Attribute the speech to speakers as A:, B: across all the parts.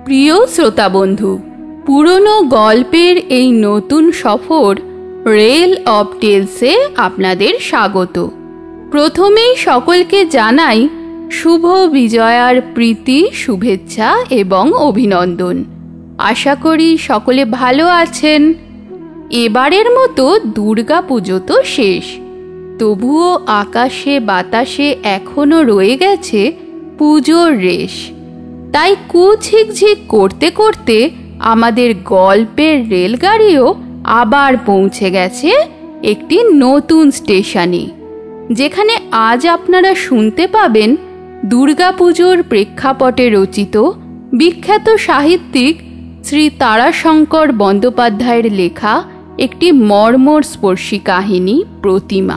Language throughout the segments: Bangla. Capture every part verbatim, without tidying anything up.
A: প্রিয় শ্রোতা বন্ধু, পুরনো গল্পের এই নতুন সফর রেল অফ টেলসে আপনাদের স্বাগত। প্রথমেই সকলকে জানাই শুভ বিজয়ার প্রীতি, শুভেচ্ছা এবং অভিনন্দন। আশা করি সকলে ভালো আছেন। এবারের মতো দুর্গা পুজো তো শেষ, তবুও আকাশে বাতাসে এখনো রয়ে গেছে পুজোর রেশ। তাই কুঝিকঝিক করতে করতে আমাদের গল্পের রেলগাড়িও আবার পৌঁছে গেছে একটি নতুন স্টেশনে, যেখানে আজ আপনারা শুনতে পাবেন দুর্গাপুজোর প্রেক্ষাপটে রচিত বিখ্যাত সাহিত্যিক শ্রী তারাশঙ্কর বন্দ্যোপাধ্যায়ের লেখা একটি মর্মস্পর্শী কাহিনী, প্রতিমা।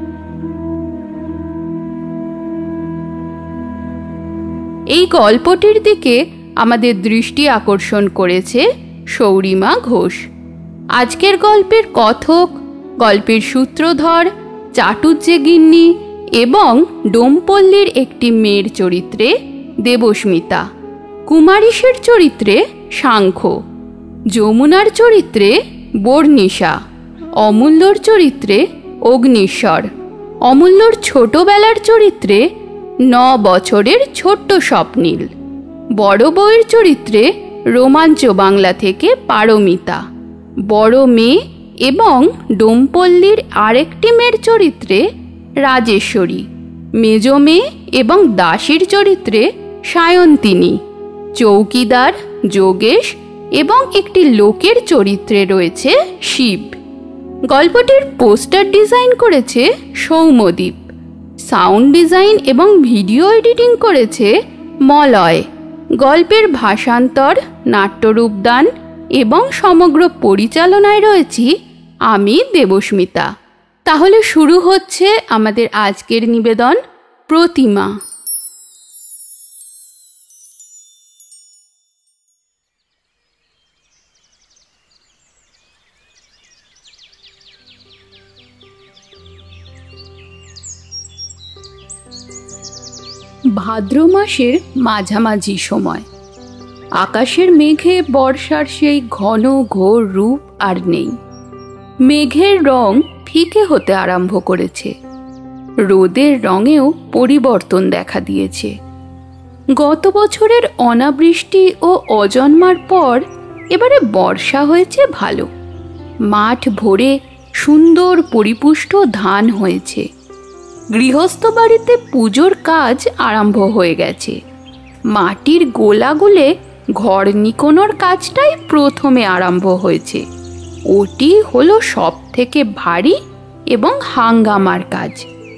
A: এই গল্পটির দিকে আমাদের দৃষ্টি আকর্ষণ করেছে সৌরিমা ঘোষ। আজকের গল্পের কথক, গল্পের সূত্রধর, চাটুজ্জে গিন্নি এবং ডোমপল্লীর একটি মেয়ের চরিত্রে দেবস্মিতা, কুমারীশের চরিত্রে সাংখ্য, যমুনার চরিত্রে বর্ণিশা, অমূল্যর চরিত্রে অগ্নিশ্বর, অমূল্যর ছোটবেলার চরিত্রে ন বছরের ছোট্ট স্বপ্নীল, বড় বউয়ের চরিত্রে রোমাঞ্চ বাংলা থেকে পারমিতা, বড় মেয়ে এবং ডোমপল্লীর আরেকটি মেয়ের চরিত্রে রাজেশ্বরী, মেজ মেয়ে এবং দাসীর চরিত্রে সায়ন্তিনী, চৌকিদার যোগেশ এবং একটি লোকের চরিত্রে রয়েছে শিব। গল্পটির পোস্টার ডিজাইন করেছে সৌম্যদীপ, সাউন্ড ডিজাইন এবং ভিডিও এডিটিং করেছে মলয়। গল্পের ভাষান্তর, নাট্যরূপদান এবং সমগ্র পরিচালনায় রয়েছি আমি, দেবস্মিতা। তাহলে শুরু হচ্ছে আমাদের আজকের নিবেদন, প্রতিমা। ভাদ্র মাসের মাঝামাঝি সময়। আকাশের মেঘে বর্ষার সেই ঘন ঘোর রূপ আর নেই। মেঘের রং ফিকে হতে আরম্ভ করেছে, রোদের রঙেও পরিবর্তন দেখা দিয়েছে। গত বছরের অনাবৃষ্টি ও অজন্মার পর এবারে বর্ষা হয়েছে ভালো। মাঠ ভরে সুন্দর পরিপুষ্ট ধান হয়েছে। গৃহস্থ বাড়িতে পুজোর কাজ আরম্ভ হয়ে গেছে। মাটির গোলাগুলে ঘর নিকোনোর কাজটাই প্রথমে আরম্ভ হয়েছে। ওটি হলো সব থেকে ভারী এবং হাঙ্গামার কাজ।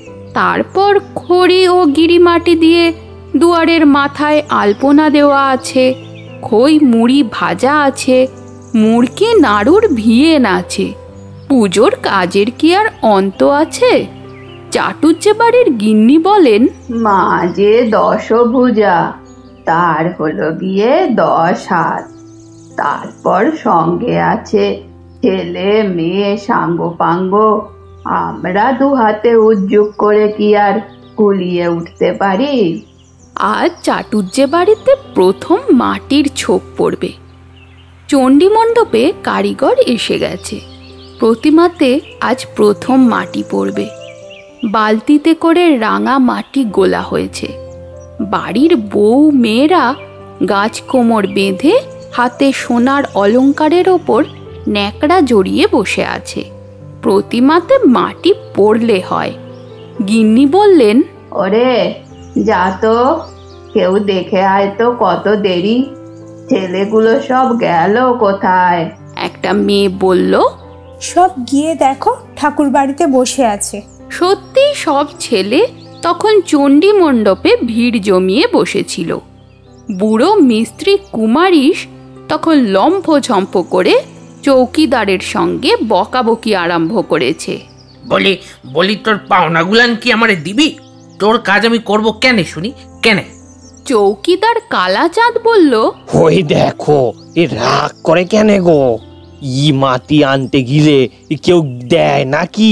A: তারপর খড়ি ও গিরি মাটি দিয়ে দুয়ারের মাথায় আলপনা দেওয়া আছে, খই মুড়ি ভাজা আছে, মুড়কি নাড়ুর ভিয়েন আছে। পুজোর কাজের কি আর অন্ত আছে? চাটুজ্জে বাড়ির গিন্নি বলেন,
B: মা যে দশভুজা, তার হলো গিয়ে দশ হাত। তারপর সঙ্গে আছে ছেলে মেয়ে সাঙ্গপাঙ্গ। আমরা দু হাতে উজ্জুক করে কি আর কুলিয়ে উঠতে পারি?
A: আজ চাটুজ্জে বাড়িতে প্রথম মাটির ছোপ পড়বে। চণ্ডী মণ্ডপে কারিগর এসে গেছে। প্রতিমাতে আজ প্রথম মাটি পড়বে। বালতিতে করে রাঙা মাটি গোলা হয়েছে। বাড়ির বউ মেয়েরা গাছ কোমর বেঁধে হাতে সোনার অলঙ্কারের ওপর ন্যাকড়া জড়িয়ে বসে আছে। প্রতিমাতে মাটি পড়লে হয়। গিন্নি বললেন,
B: ওরে যা তো, কেউ দেখে আয় তো, কত দেরি। ছেলেগুলো সব গেল কোথায়?
A: একটা মেয়ে বলল,
C: সব গিয়ে দেখো, ঠাকুর বাড়িতে বসে আছে।
A: সত্যি সব ছেলে তখন চণ্ডী মণ্ডপে ভিড় জমিয়ে বসেছিল। বুড়ো মিস্ত্রি কুমারীশ তখন লম্ফঝম্প করে চৌকিদারের সঙ্গে বকাবকি আরম্ভ করেছে।
D: বলি বলি তোর পাওনাগুলান কি আমারে দিবি? তোর কাজ আমি করব কেন শুনি, কেন?
A: চৌকিদার কালাচাঁদ বলল,
E: ওই দেখো, এ রাগ করে কেন গো? ই মাটি আনতে গিলে কেউ দেয় নাকি?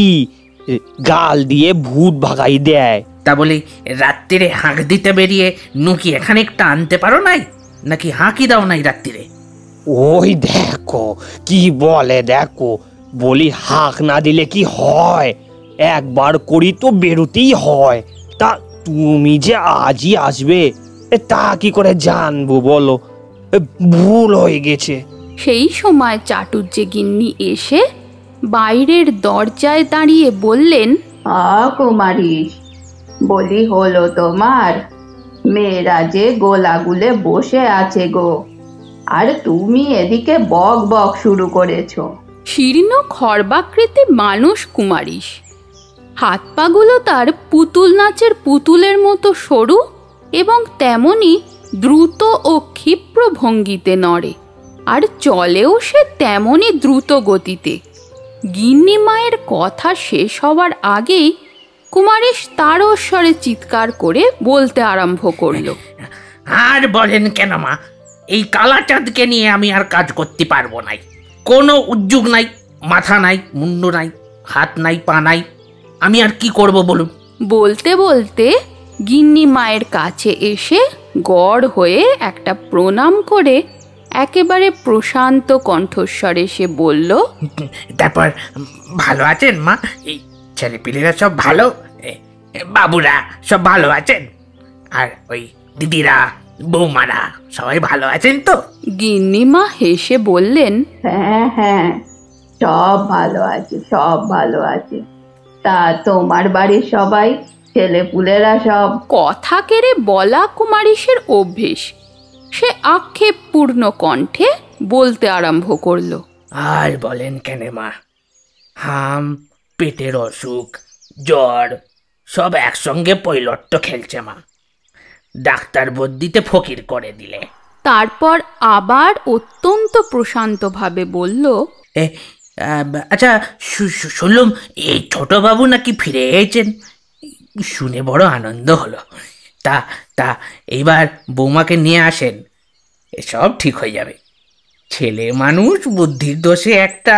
E: গাল দিয়ে ভূত ভাগাই দেয়।
D: তা বলি রাত্রিরে হাঁক দিতে বেরিয়ে নুকি এখানে একটা আনতে পারো নাই? নাকি হাঁকি দাও নাই রাত্রিরে?
E: ওই দেখো কি বলে, দেখো বলি হাঁক না দিলে কি হয়, একবার করি তো বেরোতেই হয়। তা তুমি যে আজই আসবে এ তা কি করে জানবো বলো, এ ভুল হয়ে গেছে।
A: সেই সময় চাটুজ্জে গিন্নি এসে বাইরের দরজায় দাঁড়িয়ে বললেন,
B: আ কুমারীশ, বলি হলো তোমার? মেয়েরা যে গোলাগুলে বসে আছে গো, আর তুমি এদিকে বক বক শুরু করেছো।
A: শীর্ণ খর্বাকৃতি মানুষ কুমারীশ, হাত পাগুলো তার পুতুল নাচের পুতুলের মতো সরু এবং তেমনি দ্রুত ও ক্ষিপ্র ভঙ্গিতে নড়ে, আর চলেও সে তেমনি দ্রুত গতিতে। গিন্নি মায়ের কথা শেষ হওয়ার আগেই কুমারীশ তারস্বরে চিৎকার করে বলতে আরম্ভ করল,
D: আর বলেন কেন মা, এই কালা চাঁদকে নিয়ে আমি আর কাজ করতে পারবো নাই। কোনো উদ্যোগ নাই, মাথা নাই, মুন্ডু নাই, হাত নাই, পা নাই, আমি আর কি করব বলুন?
A: বলতে বলতে গিন্নি মায়ের কাছে এসে গড় হয়ে একটা প্রণাম করে একেবারে প্রশান্ত কণ্ঠস্বরে সে বলল,
D: তারপর ভালো আছেন মা? এই ছেলেপিলেরা সব ভালো? বাবুরা সব ভালো আছেন? আর ওই দিদিরা, বৌমারা সবাই ভালো আছেন তো?
A: গিন্নি মা হেসে বললেন,
B: হ্যাঁ হ্যাঁ, সব ভালো আছে, সব ভালো আছে। তা তোমার বাড়ির সবাই, ছেলেপুলেরা সব?
A: কথা কেড়ে বলা কুমারীশের অভ্যেস। সে আক্ষেপপূর্ণ কণ্ঠে বলতে আরম্ভ করল,
D: আর বলেন কেন মা, হাম, পেটের অসুখ, জ্বর সব একসঙ্গে পৈলট্ট খেলছে মা। ডাক্তার বদ্যিতে ফকির করে দিলে।
A: তারপর আবার অত্যন্ত প্রশান্তভাবে বলল,
D: এ আচ্ছা, শুনলাম এই ছোট বাবু নাকি ফিরে এসেছেন, শুনে বড় আনন্দ হলো। তা তা এইবার বৌমাকে নিয়ে আসেন, এসব ঠিক হয়ে যাবে। ছেলে মানুষ, বুদ্ধির দোষে একটা,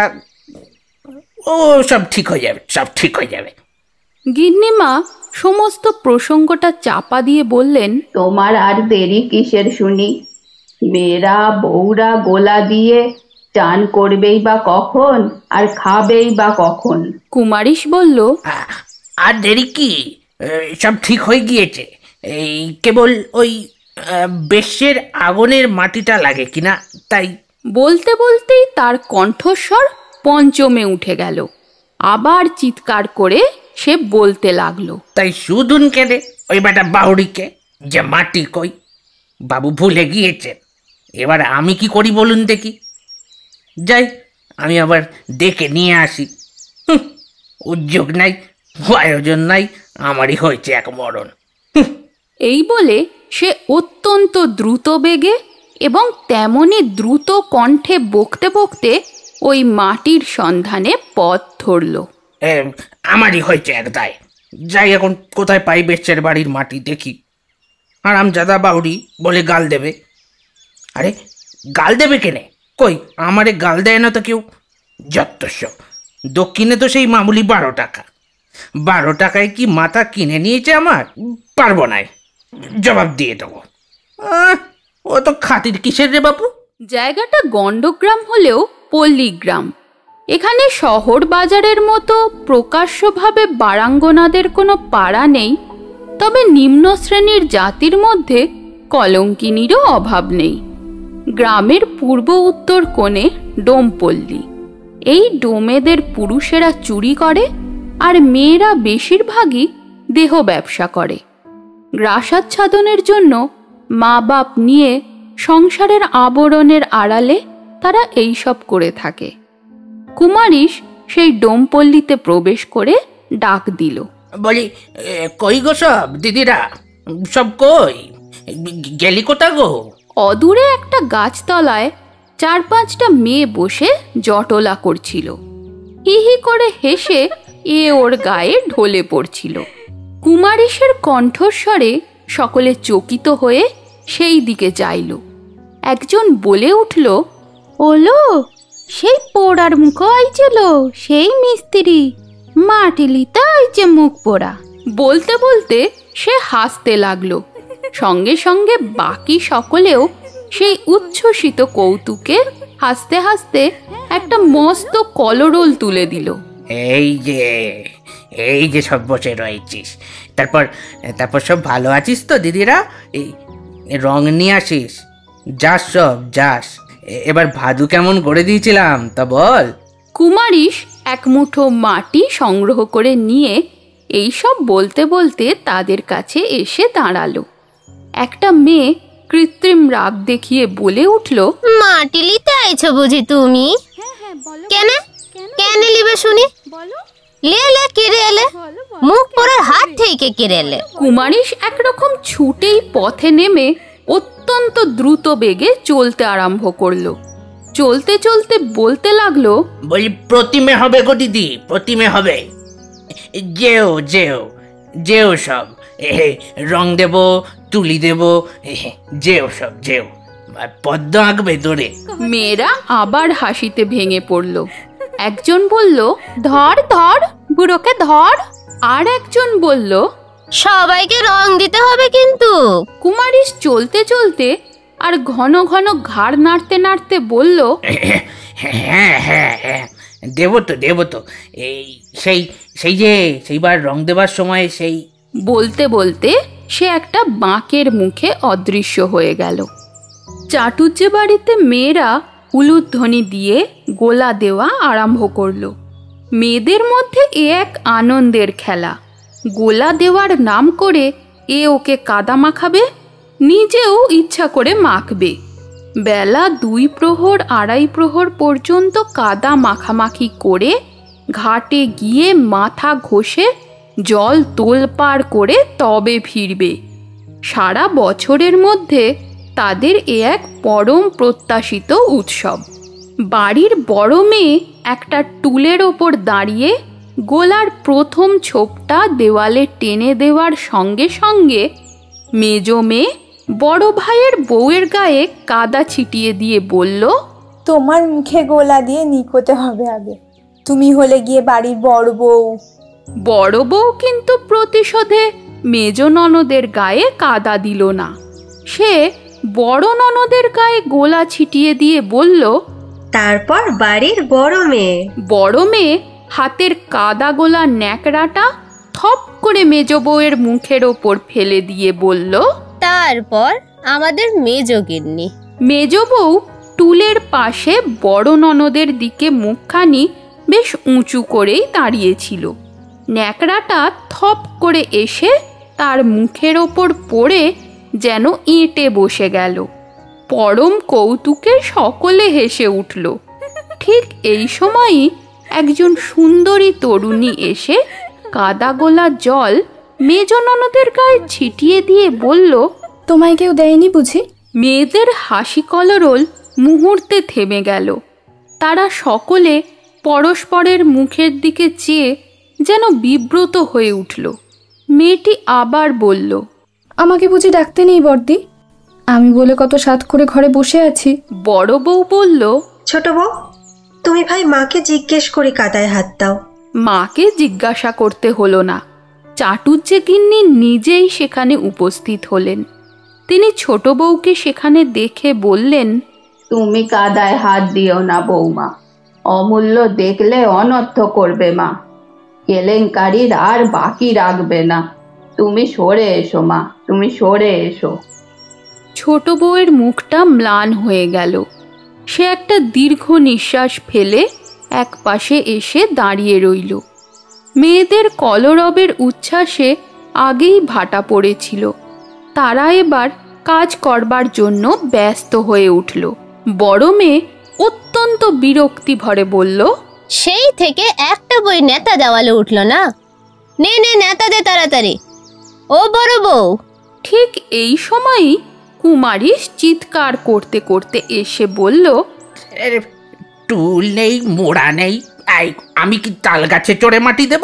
D: ও সব ঠিক হয়ে যাবে, সব ঠিক হয়ে যাবে।
A: গিন্নিমা সমস্ত প্রসঙ্গটা চাপা দিয়ে বললেন,
B: তোমার আর দেরি কিসের শুনি? মেয়েরা বউরা গোলা দিয়ে চান করবেই বা কখন, আর খাবেই বা কখন?
A: কুমারীশ বলল,
D: আর দেরি কি, সব ঠিক হয়ে গিয়েছে। এই কেবল ওই বেশের আগুনের মাটিটা লাগে কিনা তাই।
A: বলতে বলতেই তার কণ্ঠস্বর পঞ্চমে উঠে গেল। আবার চিৎকার করে সে বলতে লাগলো,
D: তাই শুধুন কেঁদে ওই বেটা বাউরিকে যে মাটি কই, বাবু ভুলে গিয়েছেন। এবার আমি কি করি বলুন দেখি? যাই, আমি আবার ডেকে নিয়ে আসি। উদ্যোগ নাই, আয়োজন নাই, আমারই হয়েছে এক মরণ।
A: এই বলে সে অত্যন্ত দ্রুত বেগে এবং তেমনি দ্রুত কণ্ঠে বকতে বকতে ওই মাটির সন্ধানে পথ ধরল।
D: আমারই হয়েছে এক দায়। যাই এখন কোথায় পাই বেশের বাড়ির মাটি দেখি। আরামজাদা বাউরি বলে গাল দেবে। আরে গাল দেবে কেনে? কই আমারে গাল দেয় না তো কেউ। যত্তস্ব, দক্ষিণে তো সেই মামুলি বারো টাকা। বারো টাকায় কি মাথা কিনে নিয়েছে আমার? পারবো না, জবাব দিয়ে দেবো। ও তো খাতির কিসের রে বাপু?
A: জায়গাটা গণ্ডগ্রাম হলেও পল্লীগ্রাম। এখানে শহর বাজারের মতো প্রকাশ্যভাবে বারাঙ্গনাদের কোনো পাড়া নেই, তবে নিম্ন শ্রেণীর জাতির মধ্যে কলঙ্কিনীরও অভাব নেই। গ্রামের পূর্ব উত্তর কোণে ডোমপল্লী। এই ডোমেদের পুরুষেরা চুরি করে আর মেয়েরা বেশিরভাগই দেহ ব্যবসা করে। গ্রাসাচ্ছাদনের জন্য মা বাপ নিয়ে সংসারের আবরণের আড়ালে তারা এই সব করে থাকে। কুমারীশ সেই ডোমপল্লীতে প্রবেশ করে ডাক দিল,
D: বলি কই গো সব দিদিরা, সব কই গেলি কোথা গো?
A: অদূরে একটা গাছতলায় চার পাঁচটা মেয়ে বসে জটলা করছিল। হি হি করে হেসে এ ওর গায়ে ঢলে পড়ছিল। কুমারীশের কণ্ঠস্বরে সকলে চকিত হয়ে সেই দিকে চাইল। একজন বলে উঠল, ওলো সেই পোড়ার মুখ আইছিল, সেই মিস্ত্রি মাটি লিতে আইছে মুখ পোড়া। বলতে বলতে সে হাসতে লাগলো। সঙ্গে সঙ্গে বাকি সকলেও সেই উচ্ছ্বসিত কৌতুকে হাসতে হাসতে একটা মস্ত কলরোল তুলে দিল।
D: এই যে এই যে সব বসে রয়েছিস, তারপর তারপর সব ভালো আছিস তো দিদিরা? এই রং নিয়ে আসিস, যাস সব যাস। এবার ভাদু কেমন করে দিয়েছিলাম তা বল।
A: কুমারিশ এক মুঠো মাটি সংগ্রহ করে নিয়ে এইসব বলতে বলতে তাদের কাছে এসে দাঁড়ালো। একটা মেয়ে কৃত্রিম রাগ দেখিয়ে বলে উঠল,
F: মাটি লিতে আইছো বুঝি তুমি? কেন কেন লিবে শুনি? লে লে কেড়ে এলে, মুখ পরের হাত থেকে কেড়ে এলে।
A: কুমারিশ একরকম ছুটেই পথে নেমে অত্যন্ত দ্রুত বেগে চলতে আরম্ভ করলো। চলতে চলতে বলতে লাগলো,
D: বলি প্রতিমে হবে গো দিদি, প্রতিমে হবে। যেও যেও যেও সব, রং দেব, তুলি দেব, যেও সব যেও, পদ্ম আঁকবে দৌড়ে।
A: মেয়েরা আবার হাসিতে ভেঙে পড়ল। একজন বলল, ধর ধর বুড়োকে ধর। আর একজন বলল,
F: সবাইকে রং দিতে হবে কিন্তু।
A: কুমারিশ চলতে চলতে আর ঘন ঘন ঘাড় নাড়তে নাড়তে বলল,
D: হ্যাঁ হ্যাঁ হ্যাঁ দেব তো দেব তো, এই সেই সেই যে সেইবার রং দেবার সময় সেই।
A: বলতে বলতে সে একটা বাঁকের মুখে অদৃশ্য হয়ে গেল। চাটুজ্জে বাড়িতে মেয়েরা উলুধ্বনি দিয়ে গোলা দেওয়া আরম্ভ করলো। মেয়েদের মধ্যে এ এক আনন্দের খেলা। গোলা দেওয়ার নাম করে এ ওকে কাদা মাখাবে, নিজেও ইচ্ছা করে মাখবে। বেলা দুই প্রহর আড়াই প্রহর পর্যন্ত কাদা মাখামাখি করে ঘাটে গিয়ে মাথা ঘষে জল তোলপাড় করে তবে ফিরবে। সারা বছরের মধ্যে তাদের এ এক পরম প্রত্যাশিত উৎসব। বাড়ির বড় মেয়ে একটা টুলের ওপর দাঁড়িয়ে গোলার প্রথম ছোপটা দেওয়ালে টেনে দেওয়ার সঙ্গে সঙ্গে মেজ মেয়ে বড় ভাইয়ের বউয়ের গায়ে কাদা ছিটিয়ে দিয়ে বলল,
C: তোমার মুখে গোলা দিয়ে নিকোতে হবে আগে, তুমি হলে গিয়ে বাড়ির বড় বউ।
A: বড় বউ কিন্তু প্রতিশোধে মেজ ননদের গায়ে কাদা দিল না। সে বড় ননদের গায়ে গোলা ছিটিয়ে দিয়ে বলল,
G: তারপর বাড়ির বড় মেয়ে।
A: বড় মেয়ে হাতের কাদা গোলা ন্যাকড়াটা থপ করে মেজ বউয়ের মুখের ওপর ফেলে দিয়ে বলল,
F: তারপর আমাদের মেজ গিন্নি।
A: মেজ বউ টুলের পাশে বড় ননদের দিকে মুখখানি বেশ উঁচু করেই দাঁড়িয়েছিল। ন্যাকড়াটা থপ করে এসে তার মুখের ওপর পড়ে যেন এঁটে বসে গেল। পরম কৌতুকে সকলে হেসে উঠল। ঠিক এই সময়ই একজন সুন্দরী তরুণী এসে কাদা গোলা জল মেজ ননদের গায়ে ছিটিয়ে দিয়ে বলল,
H: তোমায় কেউ দেয়নি বুঝি?
A: মেয়েদের হাসি কলরোল মুহূর্তে থেমে গেল। তারা সকলে পরস্পরের মুখের দিকে চেয়ে যেন বিব্রত হয়ে উঠল। মেয়েটি আবার বলল,
H: আমাকে বুঝি ডাকতে নেই বর্দি? আমি বলে কত সাত করে ঘরে বসে আছি।
A: বড় বউ বলল,
G: ছোট বউ, তুমি ভাই মাকে জিজ্ঞেস করে কাদায় হাত দাও।
A: মাকে জিজ্ঞাসা করতে হলো না। চাটুজ্জে গিন্নি নিজেই সেখানে উপস্থিত হলেন। তিনি ছোট বউকে সেখানে দেখে বললেন,
B: তুমি কাদায় হাত দিও না বৌমা, অমূল্য দেখলে অনর্থ করবে মা, কেলেঙ্কারির আর বাকি রাখবে না। তুমি সরে এসো মা, তুমি সরে এসো।
A: ছোট বউয়ের মুখটা ম্লান হয়ে গেল। সে একটা দীর্ঘ নিঃশ্বাস ফেলে এক পাশে এসে দাঁড়িয়ে রইল। মেয়েদের কলরবের উচ্ছ্বাসে আগেই ভাটা পড়েছিল। তারা এবার কাজ করবার জন্য ব্যস্ত হয়ে উঠল। বড় মেয়ে অত্যন্ত বিরক্তি ভরে বলল,
F: সেই থেকে একটা বই নেতা দেওয়ালে উঠল না, নে নে নেতা দে তাড়াতাড়ি। ও বড় বউ।
A: ঠিক এই সময়ই কুমারিশ চিৎকার করতে করতে এসে বলল,
D: টুল নেই, মোড়া নেই, আমি কি তাল গাছে চড়ে মাটি দেব?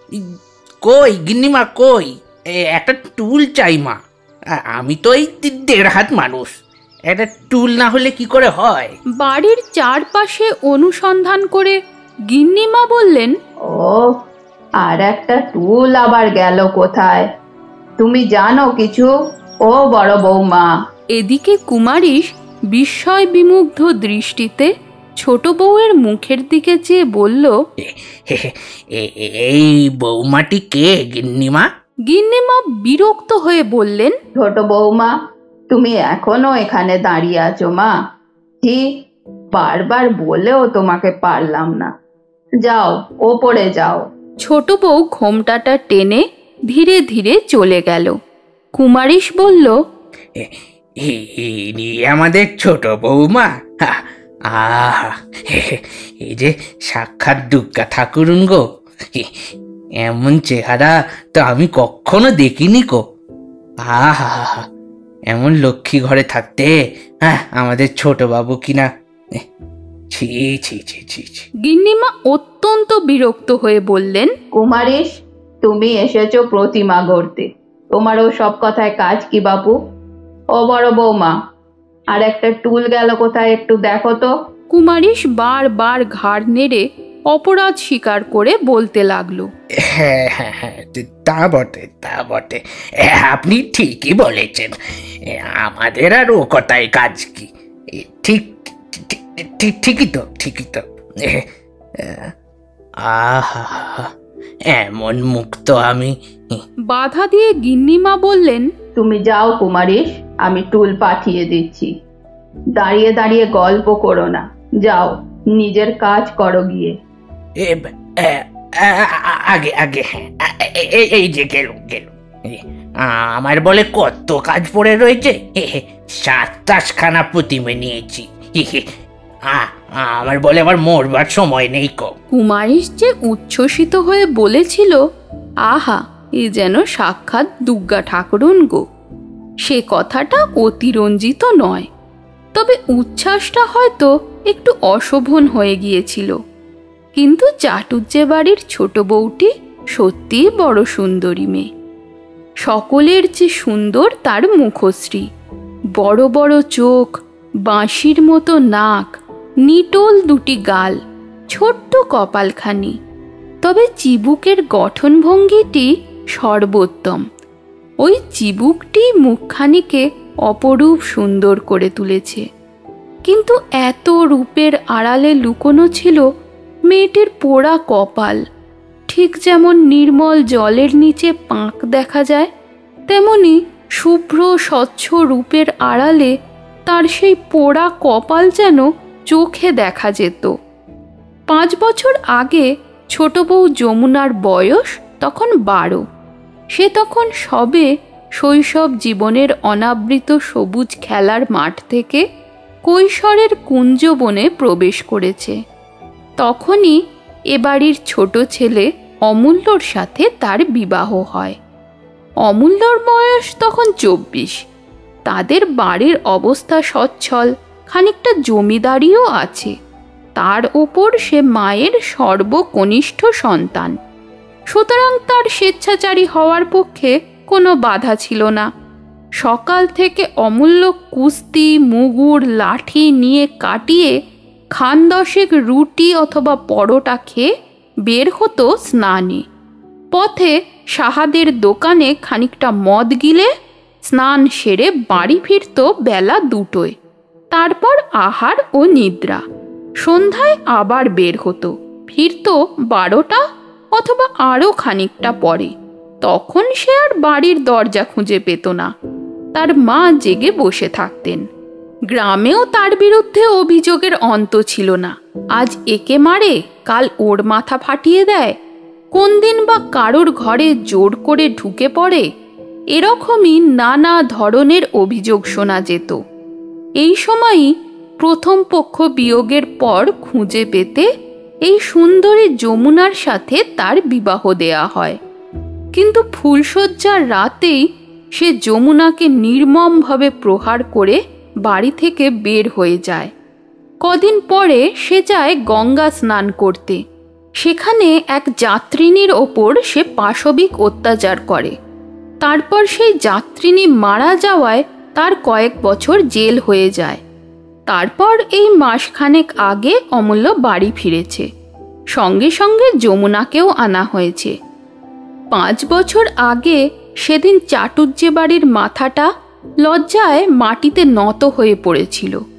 D: কই গিন্নিমা কই, একটা টুল চাই মা। আমি তো এই দেড় হাত মানুষ, একটা টুল না হলে কি করে হয়?
A: বাড়ির চারপাশে অনুসন্ধান করে গিন্নিমা বললেন,
B: ও, আর একটা টুল আবার গেল কোথায়? তুমি জানো কিছু ও বড় বৌমা?
A: এদিকে কুমারিশ বিস্ময় বিমুগ্ধ দৃষ্টিতে ছোট বউয়ের মুখের দিকে চেয়ে বলল,
D: এই বৌমাটি কে গিন্নিমা?
A: গিন্নিমা বিরক্ত হয়ে বললেন,
B: ছোট বৌমা, তুমি এখনো এখানে দাঁড়িয়ে আছো মা? ঠিক বারবার বলেও তোমাকে পারলাম না। যাও, ওপরে যাও।
A: ছোট বউ ঘোমটাটা টেনে ধীরে ধীরে চলে গেল। কুমারিশ বলল,
D: আমাদের ছোট বৌমা? আহ, এই যে সাক্ষাৎ দুর্গা ঠাকুরুন গো। এমন চেহারা তো আমি কখনো দেখিনি গো। আহা, এমন লক্ষ্মী ঘরে থাকতে হ্যাঁ আমাদের ছোট বাবু কিনা। ছি ছি ছি ছি ছি।
A: গিন্নিমা অত্যন্ত বিরক্ত হয়ে বললেন,
B: কুমারিশ, তুমি এসেছো প্রতিমা গড়তে, তোমারও সব কথায় কাজ কি বাপু? ও বড় বৌমা, আর একটা টুল গেল কোথায়, একটু দেখো তো।
A: কুমারিশ বার বার ঘাড় নেড়ে অপরাধ স্বীকার করে বলতে লাগলো,
D: হ্যাঁ হ্যাঁ হ্যাঁ, তা বটে তা বটে, আপনি ঠিকই বলেছেন। আমাদের আর ও কথায় কাজ কি? ঠিক ঠিক ঠিকই তো ঠিকই তো। আহা, এমন মুখ তো আমি।
A: বাধা দিয়ে গিন্নিমা বললেন,
B: তুমি যাও কুমারিশ, আমি টুল পাঠিয়ে দিচ্ছি। দাঁড়িয়ে দাঁড়িয়ে গল্প করো না, যাও নিজের কাজ করো গিয়ে।
D: আগে আগে হ্যাঁ, এই যে গেল গেল। আমার বলে কত কাজ পড়ে রয়েছে, সাতাশ খানা প্রতিমা নিয়েছি। আমার বলে আবার মরবার সময় নেই কো।
A: কুমারিশ যে উচ্ছ্বসিত হয়ে বলেছিল, আহা, এ যেন সাক্ষাৎ দুর্গা ঠাকুরুন গো, সে কথাটা অতিরঞ্জিত নয়। তবে উচ্ছ্বাসটা হয়তো একটু অশোভন হয়ে গিয়েছিল। কিন্তু চাটুজ্জে বাড়ির ছোট বউটি সত্যিই বড় সুন্দরী মেয়ে। সকলের যে সুন্দর তার মুখশ্রী, বড় বড় চোখ, বাঁশির মতো নাক, নিটোল দুটি গাল, ছোট্ট কপালখানি। তবে চিবুকের গঠনভঙ্গিটি সর্বোত্তম। ওই চিবুকটি মুখখানিকে অপরূপ সুন্দর করে তুলেছে। কিন্তু এত রূপের আড়ালে লুকোনো ছিল মেয়েটির পোড়া কপাল। ঠিক যেমন নির্মল জলের নিচে পাঁক দেখা যায়, তেমনি শুভ্র স্বচ্ছ রূপের আড়ালে তার সেই পোড়া কপাল যেন চোখে দেখা যেত। পাঁচ বছর আগে ছোট বউ যমুনার বয়স তখন বারো। সে তখন সবে শৈশব জীবনের অনাবৃত সবুজ খেলার মাঠ থেকে কৈশোরের কুঞ্জবনে প্রবেশ করেছে। তখনই এ বাড়ির ছোট ছেলে অমূল্যর সাথে তার বিবাহ হয়। অমূল্যর বয়স তখন চব্বিশ। তাদের বাড়ির অবস্থা সচ্ছল, খানিকটা জমিদারিও আছে। তার ওপর সে মায়ের সর্বকনিষ্ঠ সন্তান, সুতরাং তার স্বেচ্ছাচারী হওয়ার পক্ষে কোনো বাধা ছিল না। সকাল থেকে অমূল্য কুস্তি, মুগুর, লাঠি নিয়ে কাটিয়ে খান দশেক রুটি অথবা পরোটা খেয়ে বের হতো স্নানে। পথে সাহাদের দোকানে খানিকটা মদ গিলে স্নান সেরে বাড়ি ফিরত বেলা দুটোয়। তারপর আহার ও নিদ্রা। সন্ধ্যায় আবার বের হতো, ফিরত বারোটা অথবা আরও খানিকটা পরে। তখন সে আর বাড়ির দরজা খুঁজে পেত না। তার মা জেগে বসে থাকতেন। গ্রামেও তার বিরুদ্ধে অভিযোগের অন্ত ছিল না। আজ একে মারে, কাল ওর মাথা ফাটিয়ে দেয়, কোন দিন বা কারোর ঘরে জোর করে ঢুকে পড়ে, এরকমই নানা ধরনের অভিযোগ শোনা যেত। এই সময়ই প্রথম পক্ষ বিয়োগের পর খুঁজে পেতে এই সুন্দরী যমুনার সাথে তার বিবাহ দেয়া হয়। কিন্তু ফুলশয্যার রাতেই সে যমুনাকে নির্মমভাবে প্রহার করে বাড়ি থেকে বের হয়ে যায়। কদিন পরে সে যায় গঙ্গা স্নান করতে। সেখানে এক যাত্রিনীর ওপর সে পাশবিক অত্যাচার করে। তারপর সেই যাত্রিনী মারা যাওয়ায় তার কয়েক বছর জেল হয়ে যায়। তারপর এই মাসখানেক আগে অমূল্য বাড়ি ফিরেছে। সঙ্গে সঙ্গে যমুনাকেও আনা হয়েছে। পাঁচ বছর আগে সেদিন চাটুজ্জে বাড়ির মাথাটা লজ্জায় মাটিতে নত হয়ে পড়েছিল।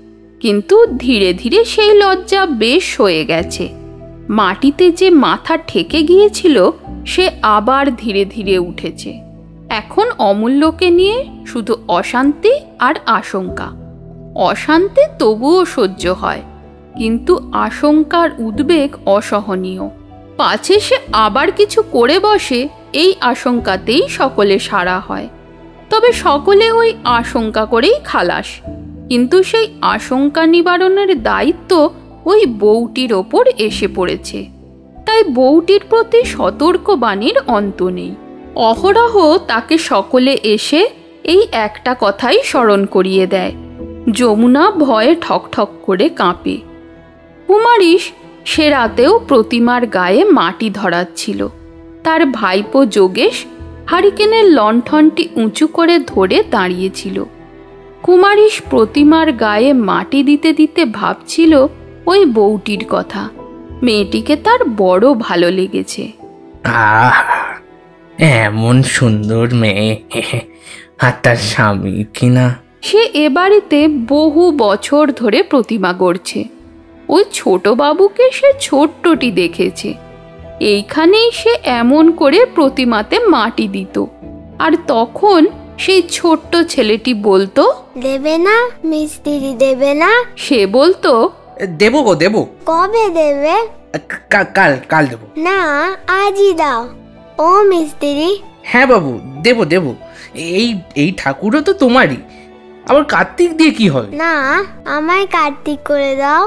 A: কিন্তু ধীরে ধীরে সেই লজ্জা বেশ হয়ে গেছে। মাটিতে যে মাথা ঠেকে গিয়েছিল সে আবার ধীরে ধীরে উঠেছে। এখন অমূল্যকে নিয়ে শুধু অশান্তি আর আশঙ্কা। অশান্তি তবুও সহ্য হয়, কিন্তু আশঙ্কার উদ্বেগ অসহনীয়। পাছে সে আবার কিছু করে বসে, এই আশঙ্কাতেই সকলে সারা হয়। তবে সকলে ওই আশঙ্কা করেই খালাস, কিন্তু সেই আশঙ্কা নিবারণের দায়িত্ব ওই বউটির ওপর এসে পড়েছে। তাই বউটির প্রতি সতর্কবাণীর অন্ত নেই। অহরহ তাকে সকলে এসে এই একটা কথাই স্মরণ করিয়ে দেয়। যমুনা ভয়ে ঠকঠক করে কাঁপে। কুমারিশ সে রাতেও প্রতিমার গায়ে মাটি ধরাচ্ছিল। তার ভাইপো যোগেশ হারিকেনের লণ্ঠনটি উঁচু করে ধরে দাঁড়িয়েছিল। কুমারিশ প্রতিমার গায়ে মাটি দিতে দিতে ভাবছিল ওই বউটির কথা। মেয়েটিকে তার বড় ভালো লেগেছে।
D: আহ, এমন সুন্দর মেয়ে, আর তার স্বামী কিনা।
A: সে এ বাড়িতে বহু বছর ধরে প্রতিমা গড়ছে। ওই ছোট বাবুকে সে ছোট্টটি দেখেছে। এইখানেই সে এমন করে প্রতিমাতে মাটি দিত, আর তখন সেই ছোট্ট ছেলেটি বলতো,
I: দেবে না মিস্ত্রি, দেবে না?
A: সে বলতো,
D: দেবো গো দেবো।
I: কবে দেবে?
D: কাল কাল দেবো।
I: না, আজই দাও ও মিস্ত্রি।
D: হ্যাঁ বাবু, দেবো দেবো। এই এই ঠাকুরও তো তোমারই, আবার কার্তিক দিয়ে কি হবে?
I: না, আমায় কার্তিক করে দাও।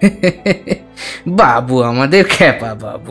D: বাবু আমাদের খেপা বাবু।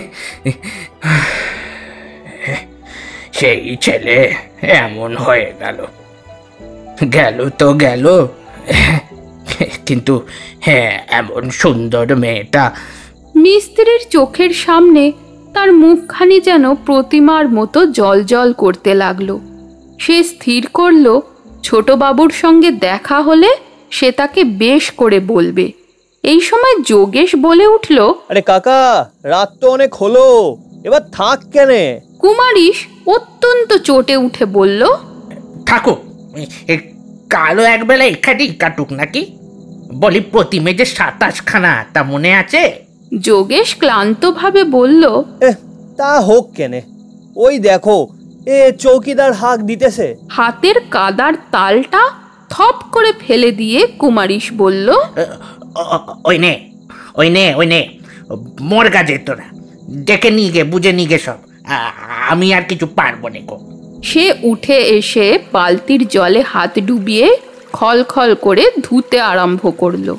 D: সেই ছেলে এমন হয়ে গেল, গেল তো গেল, কিন্তু হ্যাঁ এমন সুন্দর মেয়েটা।
A: মিস্ত্রির চোখের সামনে তার মুখখানি যেন প্রতিমার মতো জলজল করতে লাগলো। সে স্থির করল ছোট বাবুর সঙ্গে দেখা হলে সে তাকে বেশ করে বলবে। এই সময় যোগেশ বলে উঠল,
E: আরে কাকা, রাত তো অনেক হলো, এবার থাক কেনে?
A: কুমারিশ অত্যন্ত চটে উঠে বলল,
D: থাকো, কালো একবেলা এখানেই কাটুক নাকি? বলি প্রতিমে যে সাতাশ খানা, তা মনে আছে?
A: যোগেশ ক্লান্তভাবে বলল,
E: তা হোক কেনে, ওই দেখো এ চৌকিদার হাঁক দিতেছে।
A: হাতের কাদার তালটা থপ করে ফেলে দিয়ে কুমারিশ বলল,
D: ওই নে ওই নে ওই নে মোর কাজে তোরা ডেকে নিয়ে গে, বুঝে নিয়ে গে সব, আমি আর কিছু পারবো না গো।
A: সে উঠে এসে বালতির জলে হাত ডুবিয়ে খল খল করে ধুতে আরম্ভ করলো।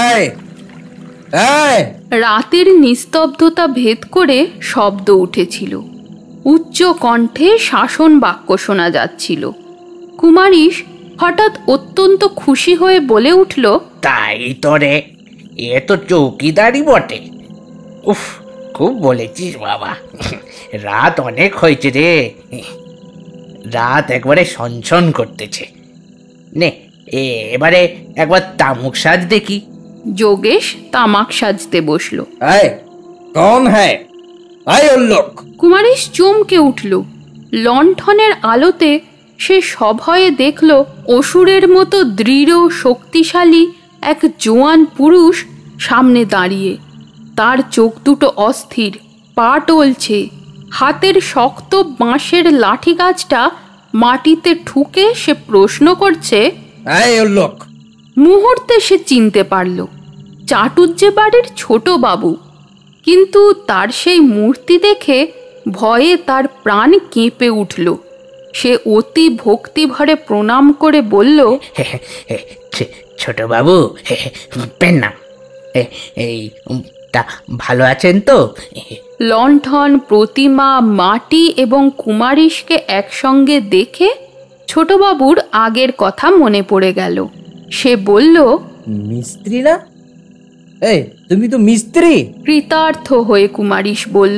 A: রাতের নিস্তব্ধতা ভেদ করে শব্দ উঠেছিল। উচ্চ কণ্ঠে শাসন বাক্য শোনা যাচ্ছিল। কুমারিশ হঠাৎ অত্যন্ত খুশি হয়ে বলে উঠল,
D: তাই তো রে, এ তো চৌকিদারি বটে। উফ, খুব বলেছিস বাবা, রাত অনেক হয়েছে রে, রাত একবারে সনসন করতেছে। নে এবারে একবার তামুক সাজ দেখি।
A: যোগেশ তামাক সাজতে বসলো।
E: কৌন হ্যায়? আয় লোক।
A: কুমারিশ চমকে উঠল। লণ্ঠনের আলোতে সে সভয়ে দেখল অসুরের মতো দৃঢ় শক্তিশালী এক জোয়ান পুরুষ সামনে দাঁড়িয়ে। তার চোখ দুটো অস্থির, পা টলছে। হাতের শক্ত বাঁশের লাঠি গাছটা মাটিতে ঠুকে সে প্রশ্ন করছে,
E: লোক।
A: মুহূর্তে সে চিনতে পারল চাটুজ্জে বাড়ির ছোট বাবু। কিন্তু তার সেই মূর্তি দেখে ভয়ে তার প্রাণ কেঁপে উঠল। সে অতি ভক্তি ভরে প্রণাম করে বলল,
D: ছোট বাবু, পেন না, এই তা ভালো আছেন তো?
A: লণ্ঠন, প্রতিমা, মাটি এবং কুমারিশকে একসঙ্গে দেখে ছোটবাবুর আগের কথা মনে পড়ে গেল। সে বলল,
J: মিস্ত্রি না? এই তুমি তো মিস্ত্রি।
A: কৃতার্থ হয়ে কুমারিশ বলল,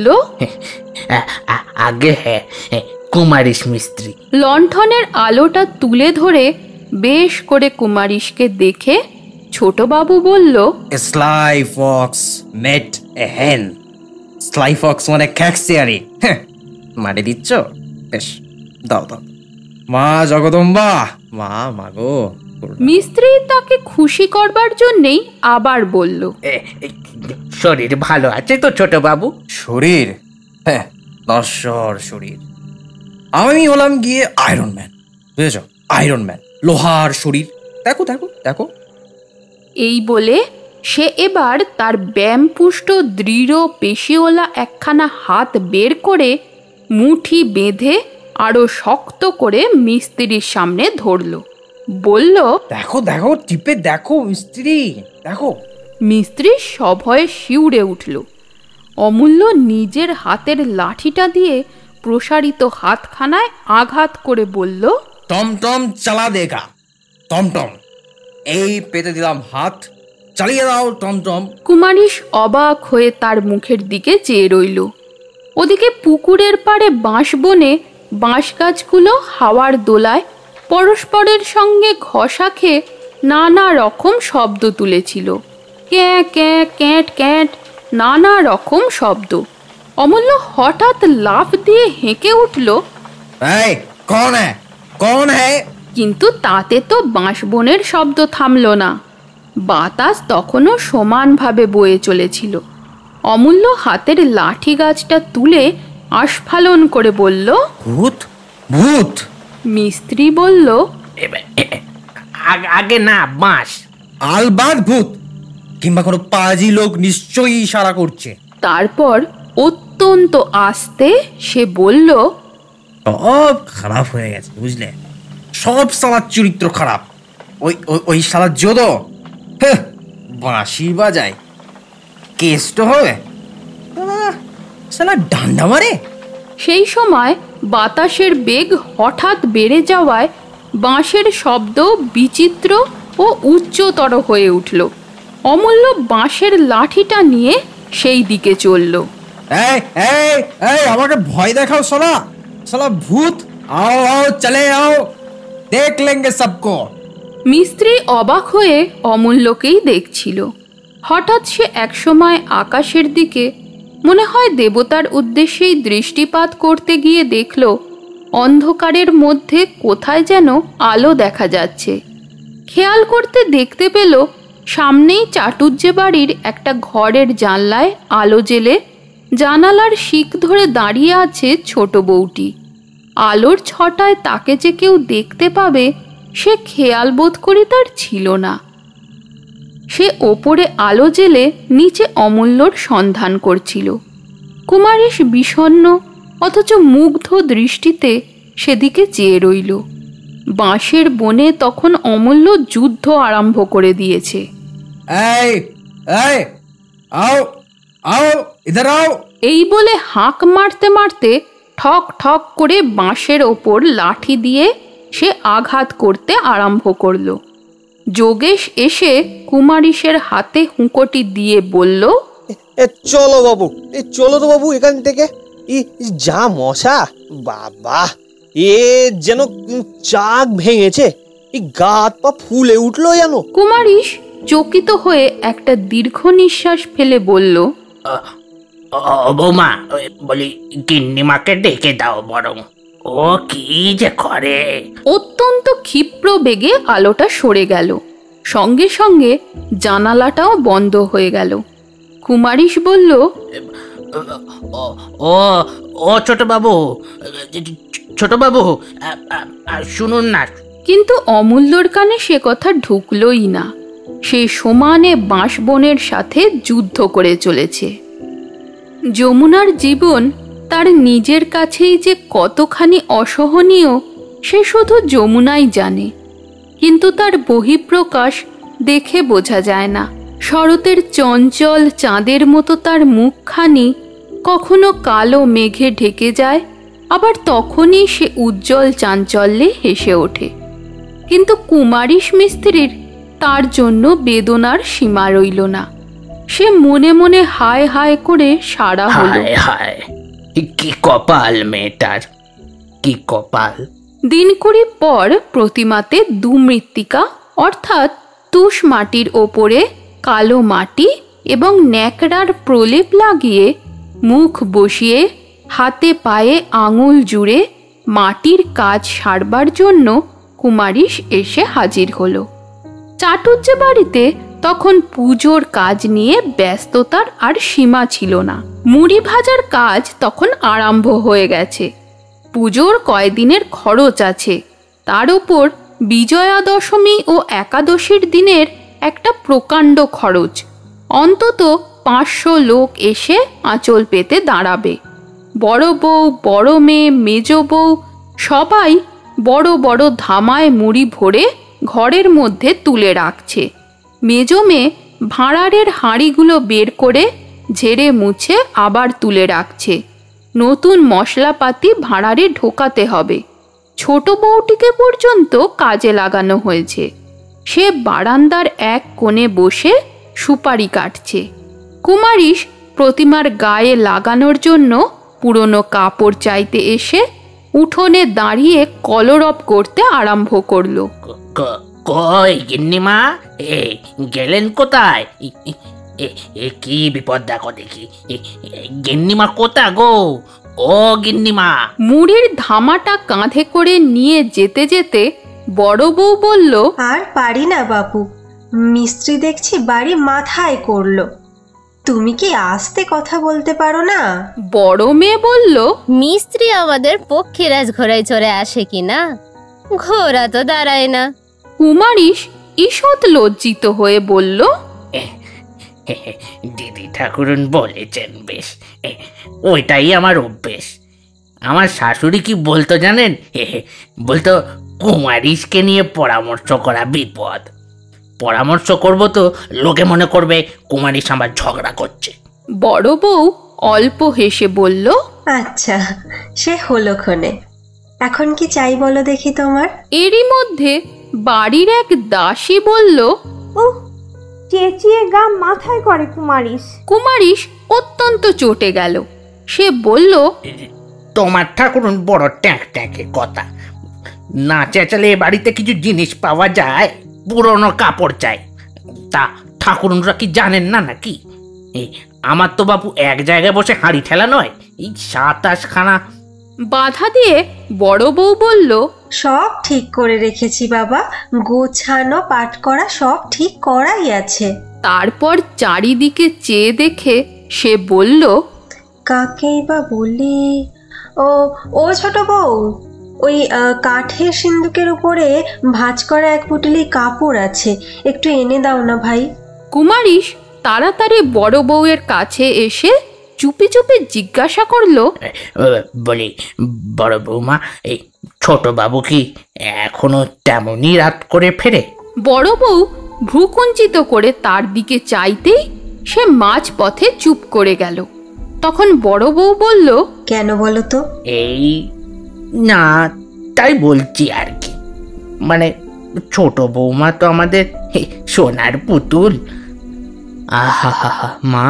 D: আগে হ্যাঁ, কুমারিশ মিস্ত্রি।
A: লণ্ঠনের আলোটা তুলে ধরে বেশ করে কুমারিশকে দেখে ছোটবাবু বলল,
J: স্লাই ফক্স মেট এ হেন। স্লাই ফক্স মানে খ্যাকসিয়ারি। মাটি দিচ্ছ? বেশ, দাও দাও। মা জগদম্বা, মা মাগো,
A: মিস্ত্রি তাকে খুশি করবার জন্যেই আবার বলল,
D: শরীর ভালো আছে তো ছোট বাবু?
K: শরীর? হ্যাঁ, নশ্বর শরীর। আমি হলাম গিয়ে আয়রন ম্যান, বুঝেছ? আয়রন ম্যান, লোহার শরীর। দেখো দেখো দেখো।
A: এই বলে সে এবার তার ব্যায়ামপুষ্ট দৃঢ় পেশিওয়ালা একখানা হাত বের করে মুঠি বেঁধে আরো শক্ত করে মিস্ত্রির সামনে ধরল। বলল,
K: দেখো দেখো, টিপে দেখো মিস্ত্রি, দেখো।
A: মিস্ত্রি সভয়ে শিউরে উঠল। অমূল্য নিজের হাতের লাঠিটা দিয়ে প্রসারিত হাতখানায় আঘাত করে বলল,
K: টমটম চালা দেখা, টমটম। এই পেতে দিলাম হাত, চালিয়ে দাও টমটম।
A: কুমারিশ অবাক হয়ে তার মুখের দিকে চেয়ে রইল। ওদিকে পুকুরের পাড়ে বাঁশ বনে বাঁশ গাছগুলো হাওয়ার দোলায় পরস্পরের সঙ্গে ঘষা খেয়ে নানা রকম শব্দ তুলেছিল। ক্যাঁ ক্যাঁ ক্যাঁট ক্যাঁট, নানা রকম শব্দ। অমূল্য হঠাৎ লাফ দিয়ে হেঁকে উঠল,
K: এই কৌন হ্যায়, কৌন হ্যায়?
A: কিন্তু তাতে তো বাঁশ বনের শব্দ থামল না। বাতাস তখনও সমানভাবে বয়ে চলেছিল। অমূল্য হাতের লাঠি গাছটা তুলে আস্ফালন করে বলল,
K: ভূত, ভূত।
A: মিস্ত্রি বলল,
D: আগে না বাঁশ।
K: আলবাত ভূত, কিংবা কোনো পাজি লোক নিশ্চয়ই ইশারা করছে।
A: তারপর অত্যন্ত আস্তে সে বলল,
K: সব খারাপ হয়ে গেছে, বুঝলে? সব সালার চরিত্র খারাপ। ওই ওই সালার যোদ বাঁশি বাজায়, কেষ্ট হবে, সালা ডান্ডা মারে।
A: সেই সময় বাতাসের বেগ হঠাৎ বেড়ে যাওয়ায় বাঁশের শব্দ বিচিত্র ও উচ্চতর হয়ে উঠল। অমূল্য বাঁশের লাঠিটা নিয়ে সেই দিকে চলল।
K: এই এই এই, আমাকে ভয় দেখাও সালা, সালা ভূত। আও আও, চলে আও, দেখ লেঙ্গে সবকো।
A: মিস্ত্রি অবাক হয়ে অমূল্যকেই দেখছিল। হঠাৎ সে একসময় আকাশের দিকে, মনে হয় দেবতার উদ্দেশ্যেই দৃষ্টিপাত করতে গিয়ে দেখল অন্ধকারের মধ্যে কোথায় যেন আলো দেখা যাচ্ছে। খেয়াল করতে দেখতে পেল সামনেই চাটুজ্জে বাড়ির একটা ঘরের জানলায় আলো জ্বেলে জানালার শিক ধরে দাঁড়িয়ে আছে ছোট বউটি। আলোর ছটায় তাকে যে কেউ দেখতে পাবে সে খেয়াল বোধ করি তার ছিল না। সে ওপরে আলো জ্বেলে নিচে অমূল্যর সন্ধান করছিল। কুমারিশ বিষণ্ণ অথচ মুগ্ধ দৃষ্টিতে সেদিকে চেয়ে রইল। বাঁশের বনে তখন অমূল্য যুদ্ধ আরম্ভ করে দিয়েছে।
K: এই এই, আও আও, ইধার আও।
A: এই বলে হাঁক মারতে মারতে ঠক ঠক করে বাঁশের ওপর লাঠি দিয়ে সে আঘাত করতে আরম্ভ করল। যোগেশ এসে কুমারিশের হাতে হুঁকোটি দিয়ে বলল,
E: চলো বাবু, এই চলো তো বাবু এখান থেকে। যা মশা, বাবা, এ যেন চাক ভেঙেছে, এই গাত পা ফুলে উঠলো যেন।
A: কুমারিশ চকিত হয়ে একটা দীর্ঘ নিঃশ্বাস ফেলে বলল,
D: বৌমা, বলি গিন্নিমাকে ডেকে দাও বরং, ও কি যে করে।
A: অত্যন্ত ক্ষিপ্র বেগে আলোটা সরে গেল, সঙ্গে সঙ্গে জানালাটাও বন্ধ হয়ে গেল। কুমারিশ বলল,
D: ও ও ছোট বাবু, ছোট বাবু শুনুন না।
A: কিন্তু অমূল্যর কানে সে কথা ঢুকলই না। সে সমানে বাঁশবনের সাথে যুদ্ধ করে চলেছে। যমুনার জীবন তার নিজের কাছেই যে কতখানি অসহনীয় সে শুধু যমুনাই জানে, কিন্তু তার বহিঃপ্রকাশ দেখে বোঝা যায় না। শরতের চঞ্চল চাঁদের মতো তার মুখখানি কখনো কালো মেঘে ঢেকে যায়, আবার তখনই সে উজ্জ্বল চাঞ্চল্যে হেসে ওঠে। কিন্তু কুমারিশ মিস্ত্রির তার জন্য বেদনার সীমা রইল না। সে মনে মনে হায় হায় করে সারা হলো।
D: হায় হায়, কি কপাল মেয়েটার, কি কপাল।
A: দিন কুড়ি পর প্রতিমাতে দুমৃত্তিকা অর্থাৎ তুষ মাটির ওপরে কালো মাটি এবং ন্যাকড়ার প্রলেপ লাগিয়ে মুখ বসিয়ে হাতে পায়ে আঙুল জুড়ে মাটির কাজ সারবার জন্য কুমারিশ এসে হাজির হলো। চাটুজ্জে বাড়িতে তখন পুজোর কাজ নিয়ে ব্যস্ততার আর সীমা ছিল না। মুড়ি ভাজার কাজ তখন আরম্ভ হয়ে গেছে। পুজোর কয়দিনের খরচ আছে, তার উপর বিজয়া দশমী ও একাদশীর দিনের একটা প্রকাণ্ড খরচ। অন্তত পাঁচশো লোক এসে আঁচল পেতে দাঁড়াবে। বড় বউ, বড় মেয়ে, মেজ বউ সবাই বড় বড় ধামায় মুড়ি ভরে ঘরের মধ্যে তুলে রাখছে। মেজ মেয়ে ভাঁড়ারের হাঁড়িগুলো বের করে ঝেড়ে মুছে আবার তুলে রাখছে। নতুন মশলাপাতি ভাঁড়ারে ঢোকাতে হবে। ছোট বউটিকে পর্যন্ত কাজে লাগানো হয়েছে। সে বারান্দার এক কোণে বসে সুপারি কাটছে। কুমারিশ প্রতিমার গায়ে লাগানোর জন্য পুরনো কাপড় চাইতে এসে উঠোনে দাঁড়িয়ে কলরব করতে আরম্ভ করলো।
D: কই গিন্নিমা, এ গেলেন কোথায়? কি বিপদ দেখো দেখি। গিন্নিমা কোথা গো? ও গিন্নিমা।
A: মুড়ির ধামাটা কাঁধে করে নিয়ে যেতে যেতে বড় বউ বলল,
G: আর পারি না বাপু, মিস্ত্রি দেখছি বাড়ি মাথায় করলো। তুমি কি আস্তে কথা বলতে পারো না?
A: বড় মেয়ে বলল,
F: মিস্ত্রি আমাদের পক্ষে রাজ ঘোড়ায় চড়ে আসে কিনা, ঘোড়া তো দাঁড়ায় না।
A: কুমারিশ ঈষৎ লজ্জিত হয়ে বলল,
D: দিদি ঠাকুরুন বলেছেন বেশ, ওইটাই আমার অভ্যেস। আমার শাশুড়ি কি বলতো জানেন? বলতো কুমারিশকে নিয়ে পরামর্শ করা বিপদ। পরামর্শ করব তো লোকে মনে করবে কুমারিশ আমার ঝগড়া করছে।
A: বড় বউ অল্প হেসে বলল,
G: আচ্ছা সে হলো ক্ষণে, এখন কি চাই বলো দেখি তোমার?
A: এরই মধ্যে বাড়ির এক দাসী বলল,
C: ও চেঁচিয়ে গা মাথায় করে কুমারিশ।
A: কুমারিশ অত্যন্ত চটে গেল। সে বলল,
D: তোমার ঠাকুরুন বড় ট্যাঁক ট্যাঁকে কথা। না চেঁচালে বাড়িতে কিছু জিনিস পাওয়া যায়? পুরনো কাপড় চাই, তা ঠাকুরুনরা কি জানেন না নাকি? আমার তো বাপু এক জায়গায় বসে হাঁড়ি ঠেলা নয়, এই সাতাশ খানা।
A: বাধা দিয়ে বড় বউ বলল,
G: সব ঠিক করে রেখেছি বাবা, গোছানো পাট করা সব ঠিক করাই আছে।
A: তারপর চারিদিকে চেয়ে দেখে সে বলল,
G: কাকেই বা বলি? ও ও ছোট বউ, ওই কাঠের সিন্দুকের উপরে ভাঁজ করা এক পুটলি কাপড় আছে, একটু এনে দাও না ভাই।
A: কুমারিশ তাড়াতাড়ি বড় বউয়ের কাছে এসে চুপি চুপি জিজ্ঞাসা করলো,
D: বলি বড় বৌমা, এই ছোট বাবু কি এখনো তেমনই রাত করে ফেরে?
A: বড় বউ ভ্রুকুঞ্চিত করে তার দিকে চাইতেই সে মাঝ পথে চুপ করে গেল। তখন বড় বউ বলল,
G: কেন বলো তো?
D: এই না, তাই বলছি আর কি। মানে ছোট বৌমা তো আমাদের সোনার পুতুল। আহা হা হা মা,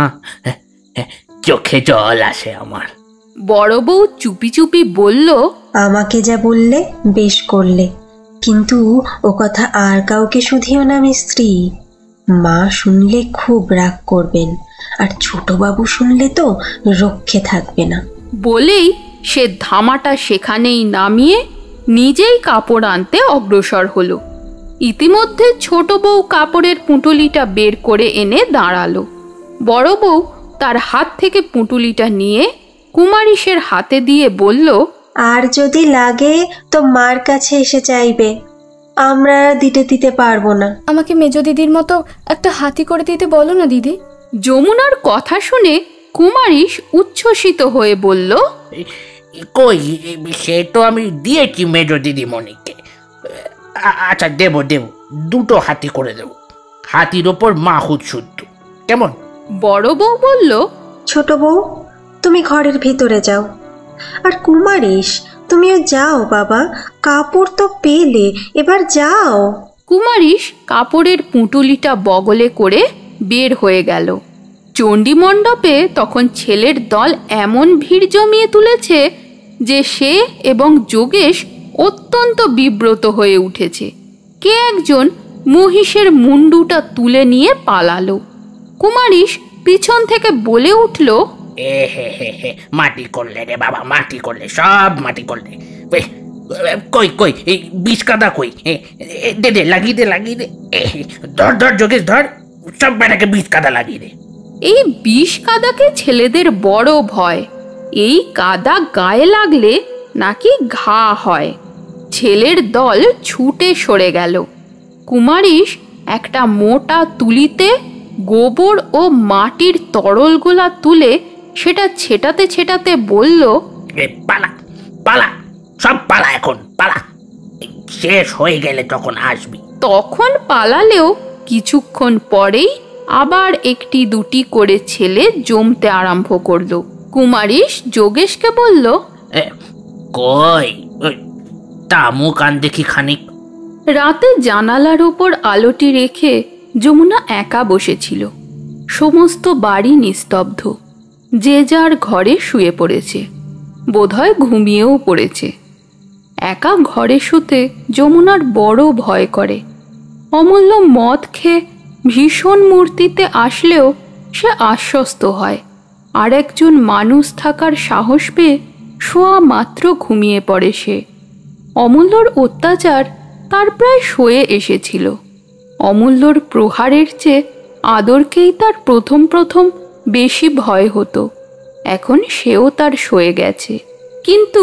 D: চোখে জল আসে আমার।
A: বড় বউ চুপি চুপি বলল,
G: আমাকে যা বললে বেশ করলে, কিন্তু ও কথা আর কাউকে শুধিও না মিস্ত্রি। মা শুনলে খুব রাগ করবেন, আর ছোট বাবু শুনলে তো রক্ষে থাকবে না।
A: বলেই সে ধামাটা সেখানেই নামিয়ে নিজেই কাপড় আনতে অগ্রসর হলো। ইতিমধ্যে ছোট বউ কাপড়ের পুঁটুলিটা বের করে এনে দাঁড়ালো। বড় বউ তার হাত থেকে পুঁটুলিটা নিয়ে কুমারিশের হাতে দিয়ে বলল,
G: আর যদি লাগে তো মার কাছে এসে চাইবে, আমরা দিতে দিতে পারবো না।
H: আমাকে মেজ দিদির মতো একটা হাতি করে দিতে বলো না দিদি।
A: যমুনার কথা শুনে কুমারিশ উচ্ছ্বসিত হয়ে বলল,
D: কই, সে তো আমি দিয়েছি মেজ দিদিমণিকে। আচ্ছা দেব দেব, দুটো হাতি করে দেব, হাতির ওপর মাহুত শুদ্ধ, কেমন?
A: বড় বউ বলল,
G: ছোট বউ তুমি ঘরের ভিতরে যাও, আর কুমারিশ তুমিও যাও বাবা, কাপড় তো পেলে, এবার যাও।
A: কুমারিশ কাপড়ের পুঁটুলিটা বগলে করে বের হয়ে গেল। চণ্ডী মণ্ডপে তখন ছেলের দল এমন ভিড় জমিয়ে তুলেছে যে সে এবং যোগেশ অত্যন্ত বিব্রত হয়ে উঠেছে। কে একজন মহিষের মুন্ডুটা তুলে নিয়ে পালালো। কুমারিশ পিছন থেকে বলে উঠল,
D: এ হে হে হে, মাটি করলে রে বাবা, মাটি করলে, সব মাটি করলে। কই কই এই বিষ কাদা কই? দে দে লাগিয়ে দে লাগিয়ে দে। ধর ধর যোগেশ ধর, সব বেটাকে বিষ কাদা লাগিয়ে দে।
A: এই বিষ কাদাকে ছেলেদের বড় ভয়। এই কাদা গায়ে লাগলে নাকি ঘা হয়। ছেলের দল ছুটে সরে গেল। কুমারিশ একটা মোটা তুলিতে গোবর ও মাটির তরলগুলা তুলে সেটা ছেটাতে ছেটাতে বলল,
D: পালা পালা, সব পালা, এখন পালা, শেষ হয়ে গেলে তখন আসবি।
A: তখন পালালেও কিছুক্ষণ পরেই আবার একটি দুটি করে ছেলে জমতে আরম্ভ করলো। কুমারিশ যোগেশকে বলল,
D: কই তামু কান দেখি খানিক।
A: রাতে জানালার ওপর আলোটি রেখে যমুনা একা বসেছিল। সমস্ত বাড়ি নিস্তব্ধ, যে যার ঘরে শুয়ে পড়েছে, বোধহয় ঘুমিয়েও পড়েছে। একা ঘরে শুতে যমুনার বড় ভয় করে। অমূল্য মদ খেয়ে ভীষণ মূর্তিতে আসলেও সে আশ্বস্ত হয়। আর একজন মানুষ থাকার সাহস পেয়ে শোয়া মাত্র ঘুমিয়ে পড়ে সে। অমূল্যর অত্যাচার তার প্রায় সয়ে এসেছিল। অমূল্যর প্রহারের চেয়ে আদরকেই তার প্রথম প্রথম বেশি ভয় হতো। এখন সেও তার সয়ে গেছে। কিন্তু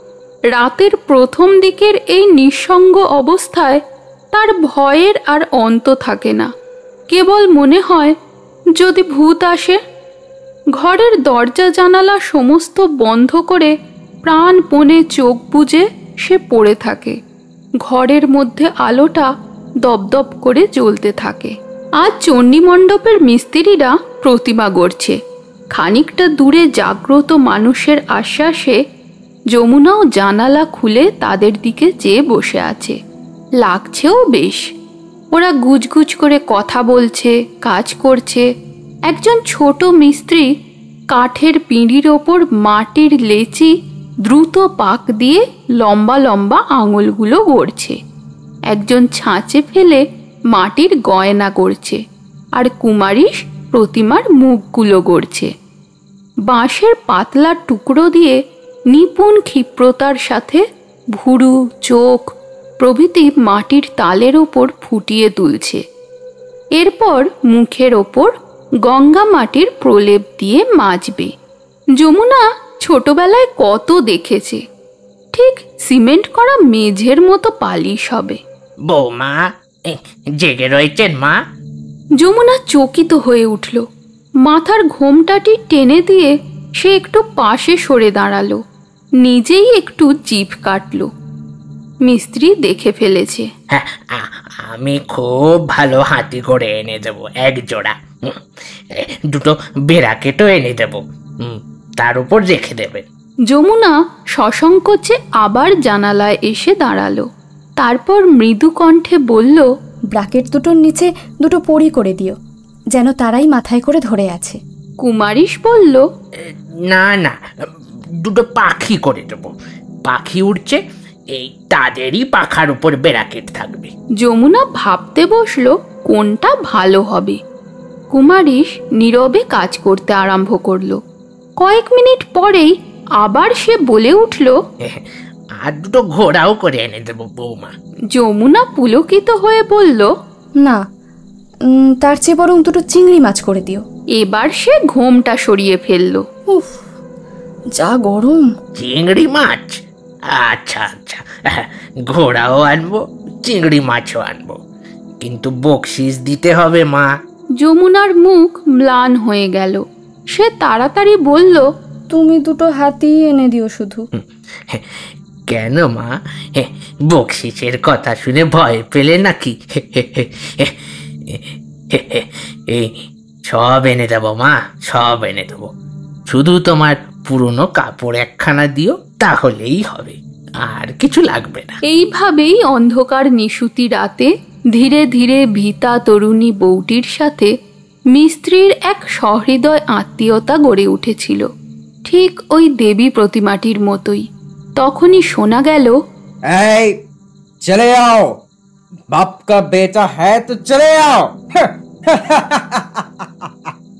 A: রাতের প্রথম দিকের এই নিঃসঙ্গ অবস্থায় তার ভয়ের আর অন্ত থাকে না। কেবল মনে হয় যদি ভূত আসে। ঘরের দরজা জানালা সমস্ত বন্ধ করে প্রাণপণে চোখ বুজে সে পড়ে থাকে। ঘরের মধ্যে আলোটা দপদপ করে জ্বলতে থাকে। আজ চণ্ডীমণ্ডপের মিস্ত্রিরা প্রতিমা গড়ছে। খানিকটা দূরে জাগ্রত মানুষের আশ্বাসে যমুনাও জানালা খুলে তাদের দিকে চেয়ে বসে আছে। লাগছেও বেশ। ওরা গুজগুজ করে কথা বলছে, কাজ করছে। একজন ছোট মিস্ত্রি কাঠের পিঁড়ির ওপর মাটির লেচি দ্রুত পাক দিয়ে লম্বা লম্বা আঙুলগুলো গড়ছে। একজন ছাঁচে ফেলে মাটির গয়না গড়ছে, আর কুমারিশ প্রতিমার মুখগুলো গড়ছে। বাঁশের পাতলা টুকরো দিয়ে নিপুণ ক্ষিপ্রতার সাথে ভুরু, চোখ প্রভৃতি মাটির তালের ওপর ফুটিয়ে তুলছে। এরপর মুখের ওপর গঙ্গা মাটির প্রলেপ দিয়ে মাজবে। যমুনা ছোটবেলায় কত দেখেছে, ঠিক সিমেন্ট করা মেঝের মতো পালিশ হবে।
D: বৌমা জেগে রয়েছেন মা?
A: যমুনা চকিত হয়ে উঠল। মাথার ঘোমটাটি টেনে দিয়ে সে একটু পাশে সরে দাঁড়ালো। নিজেই একটু জিভ কাটল। মিস্ত্রি দেখে ফেলেছে।
D: আমি খুব ভালো হাতি করে এনে দেবো, এক জোড়া। দুটো বেড়াকেটও এনে দেব, তার উপর রেখে দেবে।
A: যমুনা সসংকোচে আবার জানালায় এসে দাঁড়ালো। তারপর মৃদু কণ্ঠে বলল,
H: ব্রাকেট দুটোর নিচে দুটো পরি করে দিও, যেন তারাই মাথায় করে ধরে আছে।
A: কুমারিশ বলল,
D: না না, দুটো পাখি করে দেবো। পাখি উড়ছে, এই তাদেরই পাখার উপর বেড়াকেট থাকবে।
A: যমুনা ভাবতে বসলো কোনটা ভালো হবে। কুমারিশ নীরবে কাজ করতে আরম্ভ করলো। কয়েক মিনিট পরেই আবার সে বলে উঠল,
D: আর দুটো ঘোড়াও করে এনে দেবো বৌমা।
A: যমুনা পুলকিত হয়ে বলল,
H: না, তার চেয়ে বরং দুটো চিংড়ি মাছ করে দিও।
A: এবার সে ঘোমটা সরিয়ে ফেললো।
H: উফ, যা গরম।
D: চিংড়ি মাছ? আচ্ছা আচ্ছা, ঘোড়াও আনবো, চিংড়ি মাছও আনবো, কিন্তু বকশিস দিতে হবে মা।
A: যমুনার মুখ ম্লান হয়ে গেল। সে তাড়াতাড়ি বলল,
H: তুমি দুটো হাতি এনে দিও শুধু।
D: কেন মা, বকশিসের কথা শুনে ভয় পেলে নাকি? এই সব এনে দেবো মা, সব এনে দেবো। শুধু তোমার পুরনো কাপড় একখানা দিও, তাহলেই হবে, আর কিছু লাগবে না।
A: এইভাবেই অন্ধকার নিশুতি রাতে ধীরে ধীরে ভীতা তরুণী বউটির সাথে মিস্ত্রির এক সহৃদয় আত্মীয়তা গড়ে উঠেছিল, ঠিক ওই দেবী প্রতিমাটির মতোই। তখনই শোনা গেল,
K: এই চলে আও, বাপ কা বেটা হ্যায় তো চলে আও।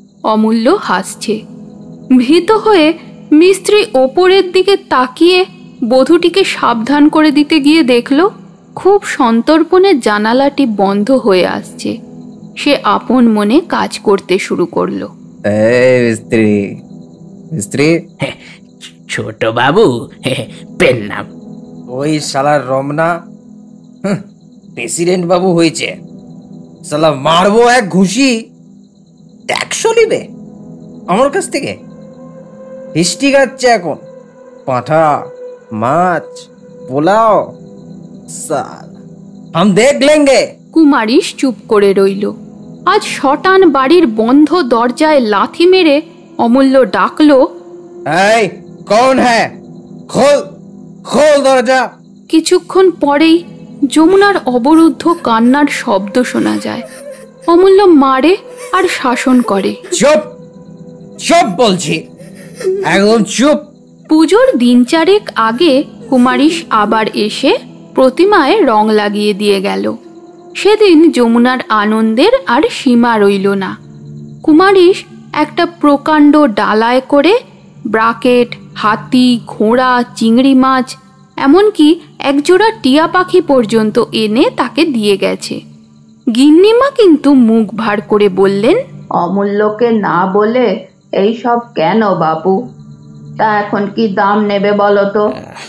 A: অমূল্য হাসছে। ভীত হয়ে মিস্ত্রি ওপরের দিকে তাকিয়ে বধূটিকে সাবধান করে দিতে গিয়ে দেখল খুব সন্তর্পণে জানালাটি বন্ধ হয়ে আসছে। সে আপন মনে কাজ করতে শুরু করলো।
K: মিস্ত্রি মিস্ত্রি
D: ছোট বাবু, পেন নাম।
K: ওই শালার রমনা প্রেসিডেন্ট বাবু হয়েছে, শালা মারবো এক ঘুষি, একশো নিবে আমার কাছ থেকে। হিস্টি খাচ্ছে এখন, পাঁঠা, মাছ, পোলাও, সাল হাম দেখ লেঙ্গে।
A: কুমারিশ চুপ করে রইল। আজ শটান বাড়ির বন্ধ দরজায় লাথি মেরে অমূল্য ডাকলো,
K: এই কৌন হ্যায়, খোল খোল দরজা।
A: কিছুক্ষণ পরেই যমুনার অবরুদ্ধ কান্নার শব্দ শোনা যায়। অমূল্য মারে আর শাসন করে।
K: চুপ চুপ বলছি, একদম চুপ।
A: পুজোর দিন চারেক আগে কুমারিশ আবার এসে প্রতিমায় রং লাগিয়ে দিয়ে গেল। সেদিন যমুনার আনন্দের আর সীমা রইল না। কুমারিশ একটা প্রকাণ্ড ডালায় করে ব্রাকেট, হাতি, ঘোড়া, চিংড়ি মাছ, এমনকি একজোড়া টিয়া পাখি পর্যন্ত এনে তাকে দিয়ে গেছে। গিন্নিমা কিন্তু মুখ ভার করে বললেন,
B: অমূল্যকে না বলে এই সব কেন বাপু? তা এখন কি দাম নেবে বলো তো?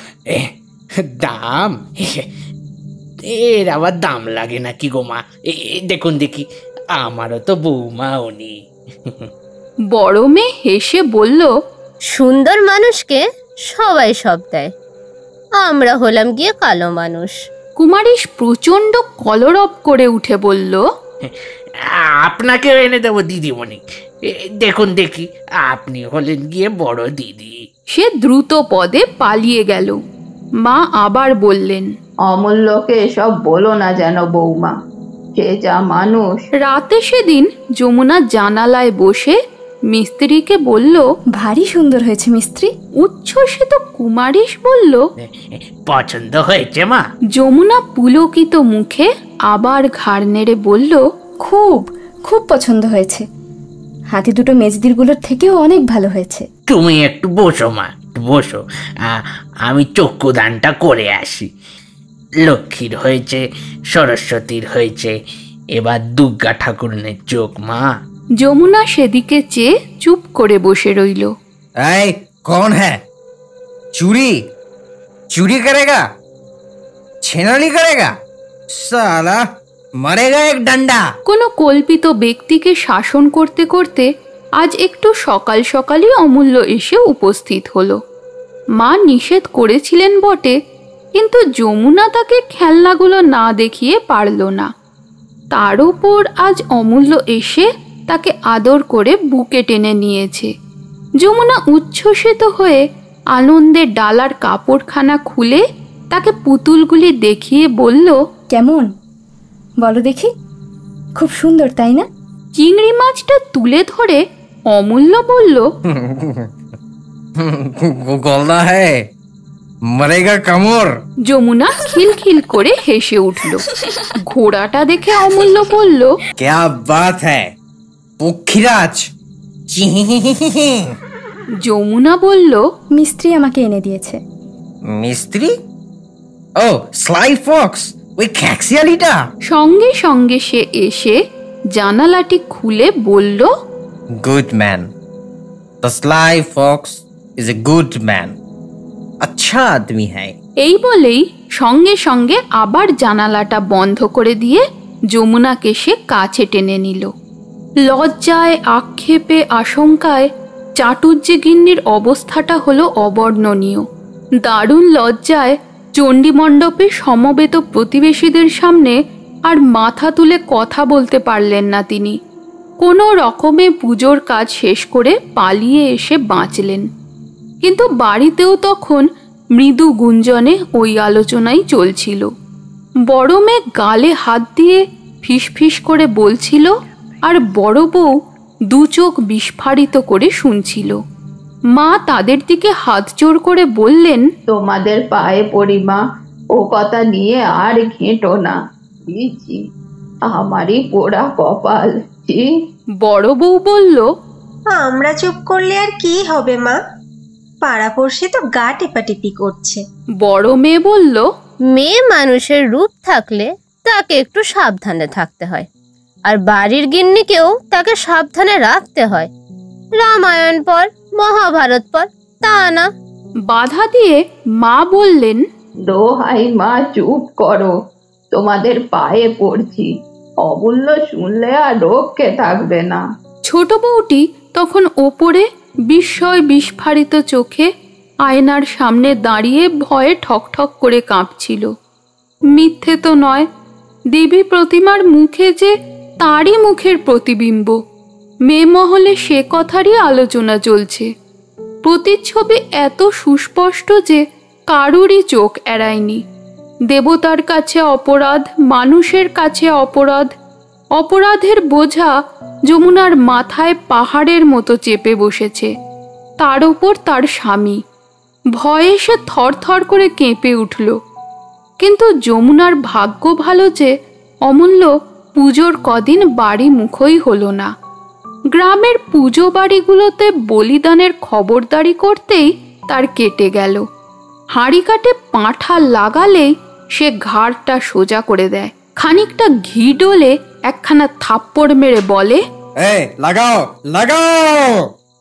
D: দাম? এর আবার দাম লাগে নাকি গো মা? দেখুন দেখি, আমারও তো বৌমাও নেই।
A: বড় মেয়ে হেসে বলল,
F: সুন্দর মানুষকে সবাই সব দেয়, আমরা হলাম গিয়ে কালো মানুষ।
A: কুমারিশ প্রচন্ড কলরব করে উঠে বলল,
D: আপনাকেও এনে দেবো দিদিমণি, দেখুন দেখি, আপনি হলেন গিয়ে বড় দিদি।
A: সে দ্রুত পদে পালিয়ে গেল। মা আবার বললেন,
B: অমূল্যকে এসব বলো না যেন বৌমা, সে যা মানুষ।
A: রাতে সেদিন যমুনা জানালায় বসে মিস্ত্রিকে বলল,
H: ভারী সুন্দর হয়েছে মিস্ত্রি।
A: উচ্ছ্বসিত কুমারিশ বলল,
D: পছন্দ হয়েছে মা?
A: যমুনা পুলকিত মুখে আবার ঘাড় নেড়ে বলল,
H: খুব খুব পছন্দ হয়েছে। হাতি দুটো মেজদিরগুলোর থেকেও অনেক ভালো হয়েছে।
D: তুমি একটু বসো মা, বসো, আমি চক্ষুদানটা করে আসি। লক্ষ্মীর হয়েছে, সরস্বতীর হয়েছে, এবার দুর্গা ঠাকুরনের চোখ মা।
A: যমুনা সেদিকে চেয়ে চুপ করে বসে রইল।
K: এই কौन है? चोरी चोरी करेगा, छेनाली करेगा, साला मरेगा एक डंडा।
A: কোনো কল্পিত ব্যক্তিকে শাসন করতে করতে আজ একটু সকাল সকালই অমূল্য এসে উপস্থিত হলো। মা নিষেধ করেছিলেন বটে, কিন্তু যমুনা তাকে খেলনাগুলো না দেখিয়ে পারল না। তার উপর আজ অমূল্য এসে তাকে আদর করে বুকে টেনে নিয়েছে। যমুনা উচ্ছ্বসিত হয়ে আনন্দে ডালার কাপড়খানা খুলে তাকে পুতুলগুলি দেখিয়ে বলল,
H: কেমন বলো দেখি? খুব সুন্দর তাই না?
A: চিংড়ি মাছটা তুলে ধরে অমূল্য বলল,
K: গলদা হ্যায়, মরেগা কামর।
A: যমুনা খিলখিল করে হেসে উঠল। ঘোড়াটা দেখে অমূল্য বলল,
K: क्या बात है পক্ষীরাজ।
A: যমুনা বলল,
H: মিস্ত্রি আমাকে এনে দিয়েছে।
K: মিস্ত্রি? ও স্লাই ফক্স, ওই খ্যাক্সিয়ালিটা।
A: সঙ্গে সঙ্গে সে এসে জানালাটি খুলে বলল,
K: good man, the sly fox is a good man, আচ্ছা আদমি হ্যায়।
A: এই বলেই সঙ্গে সঙ্গে আবার জানালাটা বন্ধ করে দিয়ে যমুনাকে সে কাছে টেনে নিল। লজ্জায়, আক্ষেপে, আশঙ্কায় চাটুজ্জে গিন্নির অবস্থাটা হলো অবর্ণনীয়। দারুণ লজ্জায় চণ্ডীমণ্ডপে সমবেত প্রতিবেশীদের সামনে আর মাথা তুলে কথা বলতে পারলেন না তিনি। কোনো রকমে পুজোর কাজ শেষ করে পালিয়ে এসে বাঁচলেন। কিন্তু বাড়িতেও তখন মৃদু গুঞ্জনে ওই আলোচনাই চলছিল। বড় মেয়ে গালে হাত দিয়ে ফিসফিস করে বলছিল, আর বড় বউ দু চোখ বিস্ফারিত করে শুনছিল। মা তাদের দিকে হাত জোর করে বললেন,
B: তোমাদের পায়ে পড়ি মা, ও কথা নিয়ে আর ঘেঁটো না। আমারই পোড়া কপাল।
A: বড় বউ বলল,
G: আমরা চুপ করলে আর কি হবে মা? পাড়াপড়শি তো গা টেপাটেপি করছে।
A: বড় মেয়ে বলল,
F: মেয়ে মানুষের রূপ থাকলে তাকে একটু সাবধানে থাকতে হয়, আর বাড়ির গিন্নিকেও তাকে সাবধানে রাখতে হয়। রামায়ণ পর, মহাভারত পর, তা না।
A: বাধা দিয়ে মা বললেন,
B: দোহাই মা চুপ করো, তোমাদের পায়ে পড়ছি, অমূল্য শুনলে আর রক্ষে থাকবে না।
A: ছোট বউটি তখন ওপরে বিস্ময় বিস্ফারিত চোখে আয়নার সামনে দাঁড়িয়ে ভয়ে ঠক ঠক করে কাঁপছিল। মিথ্যে তো নয়, দেবী প্রতিমার মুখে যে তারই মুখের প্রতিবিম্ব। মেয়ে মহলে সে কথারই আলোচনা চলছে। প্রতিচ্ছবি এত সুস্পষ্ট যে কারুরই চোখ এড়ায়নি। দেবতার কাছে অপরাধ, মানুষের কাছে অপরাধ, অপরাধের বোঝা যমুনার মাথায় পাহাড়ের মতো চেপে বসেছে। তার উপর তার স্বামী। ভয়ে সে থরথর করে কেঁপে উঠল। কিন্তু যমুনার ভাগ্য ভালো যে অমূল্য পুজোর কদিন বাড়ি মুখই হলো না। গ্রামের পুজো বাড়িগুলোতে বলিদানের খবরদারি করতেই তার কেটে গেল। হাঁড়ি কাটে পাঁঠা লাগালেই সে ঘাড়টা সোজা করে দেয়। খানিকটা ঘি ডলে একখানা থাপ্পড় মেরে বলে,
K: এই লাগাও লাগাও।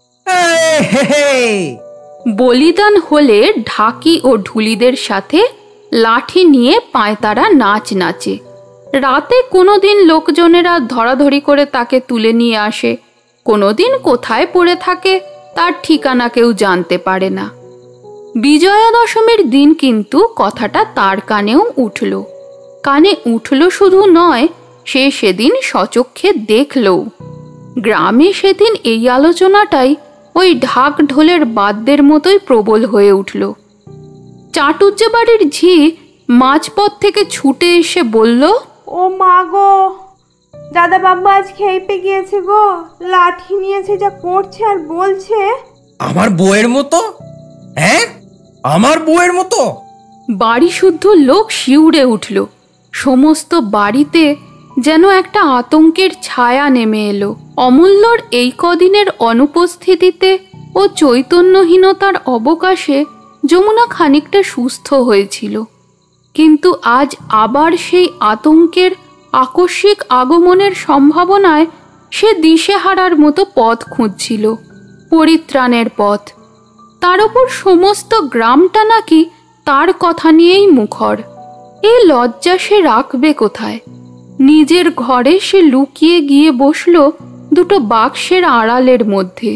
A: বলিদান হলে ঢাকি ও ঢুলিদের সাথে লাঠি নিয়ে পায়তারা নাচ নাচে। রাতে কোনোদিন লোকজনেরা ধরাধরি করে তাকে তুলে নিয়ে আসে, কোনোদিন কোথায় পড়ে থাকে তার ঠিকানা কেউ জানতে পারে না। বিজয়া দশমীর দিন কিন্তু কথাটা তার কানেও উঠল। কানে উঠল শুধু নয়, সে সেদিন সচক্ষে দেখলও। গ্রামে সেদিন এই আলোচনাটাই ওই ঢাক ঢোলের বাদ্যের মতোই প্রবল হয়ে উঠল। চাটুজ্জে বাড়ির ঝি মাঝপথ থেকে ছুটে এসে বলল,
C: ও মা গো, দাদা বাবু আজ খেপে গিয়েছে গো, লাঠি নিয়েছে, যা করছে আর বলছে।
K: আমার বউয়ের মতো? হ্যাঁ, আমার বউয়ের মতো?
A: বাড়ি শুদ্ধ লোক শিউরে উঠল। সমস্ত বাড়িতে যেন একটা আতঙ্কের ছায়া নেমে এলো। অমূল্যর এই কদিনের অনুপস্থিতিতে ও চৈতন্যহীনতার অবকাশে যমুনা খানিকটা সুস্থ হয়েছিল, কিন্তু আজ আবার সেই আতঙ্কের আকস্মিক আগমনের সম্ভাবনায় সে দিশেহারার মতো পথ খুঁজছিল, পরিত্রাণের পথ। তার উপর সমস্ত গ্রামটা নাকি তার কথা নিয়েই মুখর। এ লজ্জা সে রাখবে কোথায়? নিজের ঘরে সে লুকিয়ে গিয়ে বসল দুটো বাক্সের আড়ালের মধ্যে।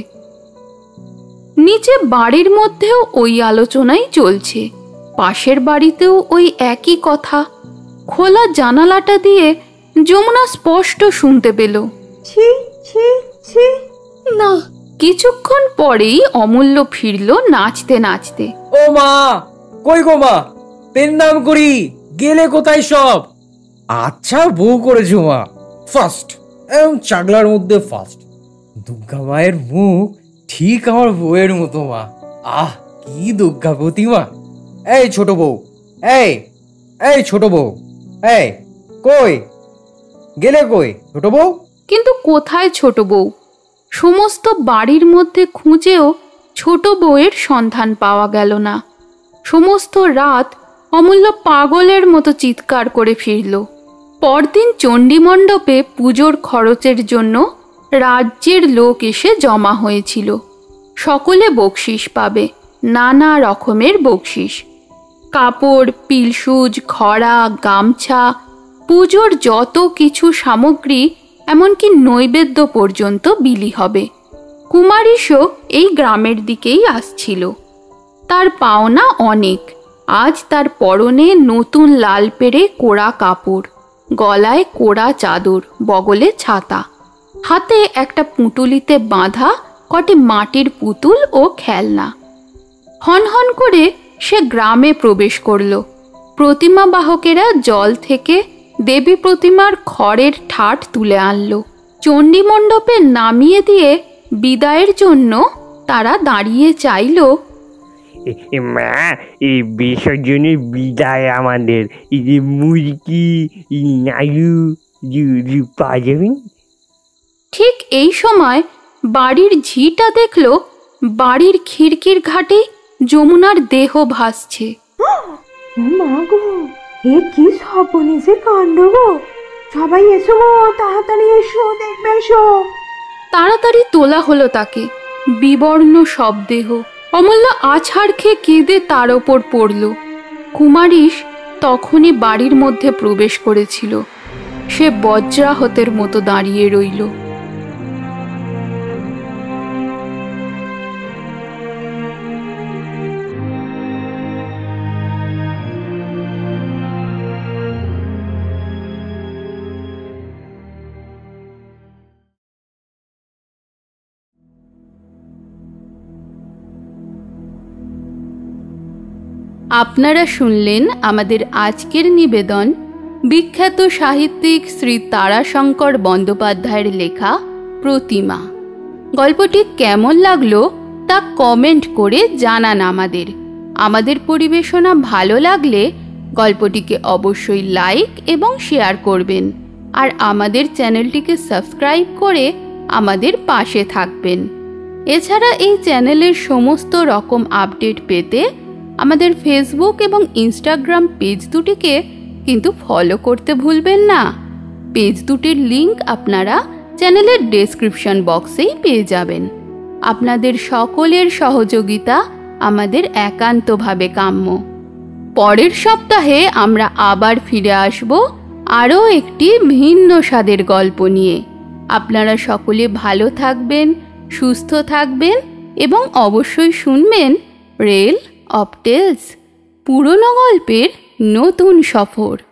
A: নিচে বাড়ির মধ্যেও ওই আলোচনাই চলছে, পাশের বাড়িতেও ওই একই কথা। খোলা জানালাটা দিয়ে যমুনা স্পষ্ট শুনতে পেল,
C: ছি ছি ছি।
A: না, কিছুক্ষণ পরেই অমূল্য ফিরল নাচতে নাচতে।
K: ও মা, কই গো মা, পেন নাম করি, গেলে কোথায় সব? আচ্ছা বউ করেছো মা, ফার্স্ট, একদম চাগলার মধ্যে ফার্স্ট। দুর্গা মায়ের মুখ ঠিক আমার বউয়ের মতো মা। আহ, কি দুর্গাবতী মা। এই ছোট বউ, এই এই ছোট বউ, এই কই গেলে, কই ছোট বউ?
A: কিন্তু কোথায় ছোট বউ? সমস্ত বাড়ির মধ্যে খুঁজেও ছোট বউয়ের সন্ধান পাওয়া গেল না। সমস্ত রাত অমূল্য পাগলের মতো চিৎকার করে ফিরল। পরদিন চণ্ডীমণ্ডপে পুজোর খরচের জন্য রাজ্যের লোক এসে জমা হয়েছিল। সকলে বকশিস পাবে, নানা রকমের বকশিস। কাপড়, পিলসুজ, খড়া, গামছা, পুজোর যত কিছু সামগ্রী, এমনকি নৈবেদ্য পর্যন্ত বিলি হবে। কুমারীশও এই গ্রামের দিকেই আসছিল। তার পাওনা অনেক। আজ তার পরনে নতুন লাল পেড়ে কোড়া কাপড়, গলায় কোড়া চাদর, বগলে ছাতা, হাতে একটা পুঁটুলিতে বাঁধা কটি মাটির পুতুল ও খেলনা। হনহন করে সে গ্রামে প্রবেশ করল। প্রতিমা বাহকেরা জল থেকে দেবী প্রতিমার খড়ের ঠাট তুলে আনলো। চণ্ডীমণ্ডপে নামিয়ে দিয়ে বিদায়ের জন্য তারা দাঁড়িয়ে চাইল,
E: মা, এই বিসর্জনের বিদায় আমাদের এই যে মুরগি, নাড়ু পাওয়া যাবেন?
A: ঠিক এই সময় বাড়ির ঝিটা দেখল বাড়ির খিড়কির ঘাটে যমুনার দেহ ভাসছে।
C: মা গো, এ কি সর্বনেশে কাণ্ড গো! সবাই এসো গো, তাড়াতাড়ি এসো, দেখবে এসো।
A: তাড়াতাড়ি তোলা হলো তাকে। বিবর্ণ সব দেহ। অমূল্য আছাড় খেয়ে কেঁদে তার ওপর পড়ল। কুমারীশ তখনই বাড়ির মধ্যে প্রবেশ করেছিল। সে বজ্রাহতের মতো দাঁড়িয়ে রইল। আপনারা শুনলেন আমাদের আজকের নিবেদন বিখ্যাত সাহিত্যিক শ্রী তারাশঙ্কর বন্দ্যোপাধ্যায়ের লেখা প্রতিমা। গল্পটি কেমন লাগলো তা কমেন্ট করে জানান আমাদের। আমাদের পরিবেশনা ভালো লাগলে গল্পটিকে অবশ্যই লাইক এবং শেয়ার করবেন, আর আমাদের চ্যানেলটিকে সাবস্ক্রাইব করে আমাদের পাশে থাকবেন। এছাড়া এই চ্যানেলের সমস্ত রকম আপডেট পেতে আমাদের ফেসবুক এবং ইনস্টাগ্রাম পেজ দুটিকে কিন্তু ফলো করতে ভুলবেন না। পেজ দুটির লিংক আপনারা চ্যানেলের ডেসক্রিপশন বক্সেই পেয়ে যাবেন। আপনাদের সকলের সহযোগিতা আমাদের একান্তভাবে কাম্য। পরের সপ্তাহে আমরা আবার ফিরে আসব আরও একটি ভিন্ন স্বাদের গল্প নিয়ে। আপনারা সকলে ভালো থাকবেন, সুস্থ থাকবেন এবং অবশ্যই শুনবেন রেল অফ টেলস, পুরনো গল্পের নতুন সফর।